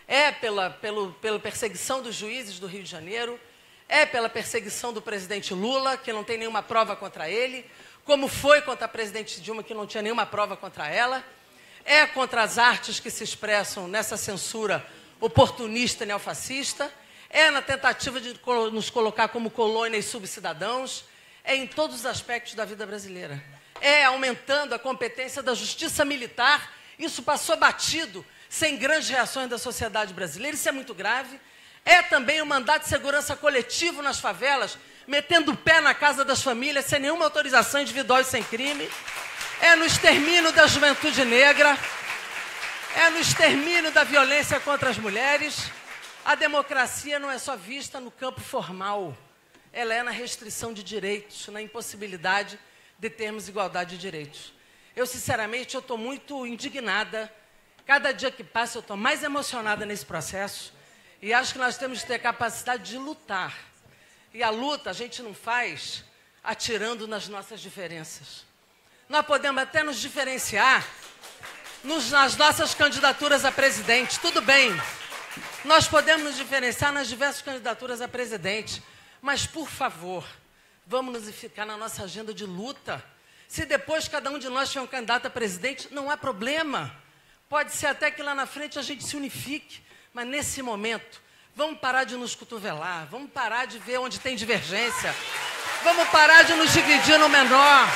é pela perseguição dos juízes do Rio de Janeiro, é pela perseguição do presidente Lula, que não tem nenhuma prova contra ele, como foi contra a presidente Dilma, que não tinha nenhuma prova contra ela, é contra as artes que se expressam nessa censura oportunista e neofascista, é na tentativa de nos colocar como colônia e subcidadãos, é em todos os aspectos da vida brasileira. É aumentando a competência da justiça militar, isso passou batido, sem grandes reações da sociedade brasileira, isso é muito grave. É também o mandato de segurança coletivo nas favelas, metendo o pé na casa das famílias, sem nenhuma autorização individual e sem crime. É no extermínio da juventude negra, é no extermínio da violência contra as mulheres. A democracia não é só vista no campo formal, ela é na restrição de direitos, na impossibilidade de termos igualdade de direitos. Eu, sinceramente, estou muito indignada. Cada dia que passa, eu estou mais emocionada nesse processo e acho que nós temos que ter capacidade de lutar. E a luta a gente não faz atirando nas nossas diferenças. Nós podemos até nos diferenciar nas nossas candidaturas a presidente, tudo bem. Nós podemos nos diferenciar nas diversas candidaturas a presidente, mas, por favor, vamos nos ficar na nossa agenda de luta. Se depois cada um de nós tiver um candidato a presidente, não há problema. Pode ser até que lá na frente a gente se unifique, mas nesse momento, vamos parar de nos cotovelar, vamos parar de ver onde tem divergência, vamos parar de nos dividir no menor,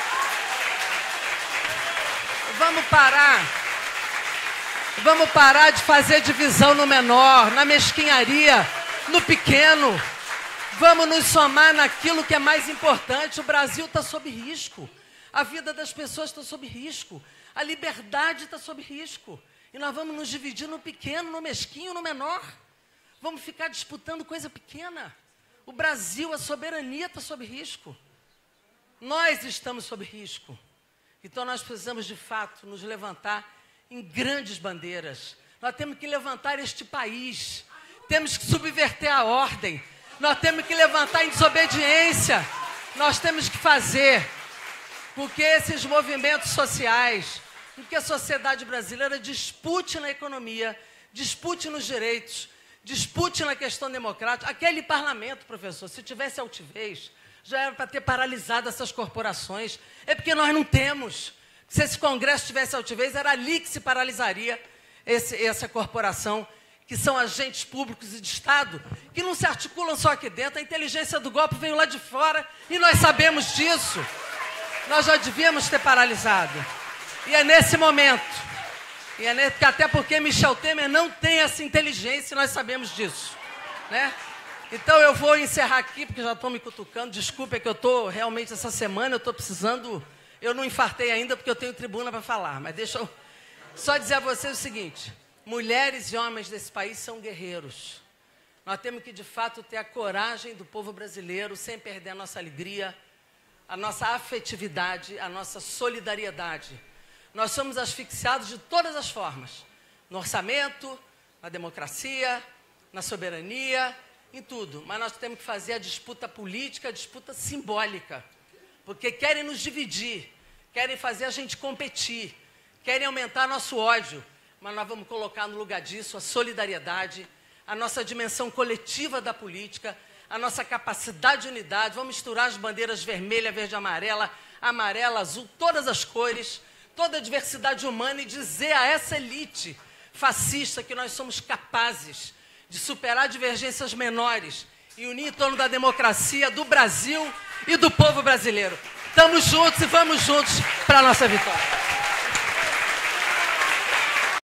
vamos parar de fazer divisão no menor, na mesquinharia, no pequeno. Vamos nos somar naquilo que é mais importante. O Brasil está sob risco. A vida das pessoas está sob risco. A liberdade está sob risco. E nós vamos nos dividir no pequeno, no mesquinho, no menor. Vamos ficar disputando coisa pequena. O Brasil, a soberania está sob risco. Nós estamos sob risco. Então nós precisamos, de fato, nos levantar em grandes bandeiras. Nós temos que levantar este país. Temos que subverter a ordem. Nós temos que levantar em desobediência. Nós temos que fazer com que esses movimentos sociais, com que a sociedade brasileira dispute na economia, dispute nos direitos, dispute na questão democrática. Aquele parlamento, professor, se tivesse altivez, já era para ter paralisado essas corporações. É porque nós não temos. Se esse Congresso tivesse altivez, era ali que se paralisaria essa corporação, que são agentes públicos e de Estado, que não se articulam só aqui dentro. A inteligência do golpe veio lá de fora e nós sabemos disso. Nós já devíamos ter paralisado. E é nesse momento, até porque Michel Temer não tem essa inteligência, nós sabemos disso, né? Então eu vou encerrar aqui, porque já estão me cutucando. Desculpa, é que eu estou realmente, essa semana, eu estou precisando... Eu não infartei ainda porque eu tenho tribuna para falar, mas deixa eu só dizer a vocês o seguinte: mulheres e homens desse país são guerreiros. Nós temos que, de fato, ter a coragem do povo brasileiro, sem perder a nossa alegria, a nossa afetividade, a nossa solidariedade. Nós somos asfixiados de todas as formas, no orçamento, na democracia, na soberania, em tudo. Mas nós temos que fazer a disputa política, a disputa simbólica, porque querem nos dividir, querem fazer a gente competir, querem aumentar nosso ódio, mas nós vamos colocar no lugar disso a solidariedade, a nossa dimensão coletiva da política, a nossa capacidade de unidade. Vamos misturar as bandeiras vermelha, verde, amarela, azul, todas as cores, toda a diversidade humana e dizer a essa elite fascista que nós somos capazes de superar divergências menores e unir em torno da democracia do Brasil e do povo brasileiro. Estamos juntos e vamos juntos para a nossa vitória.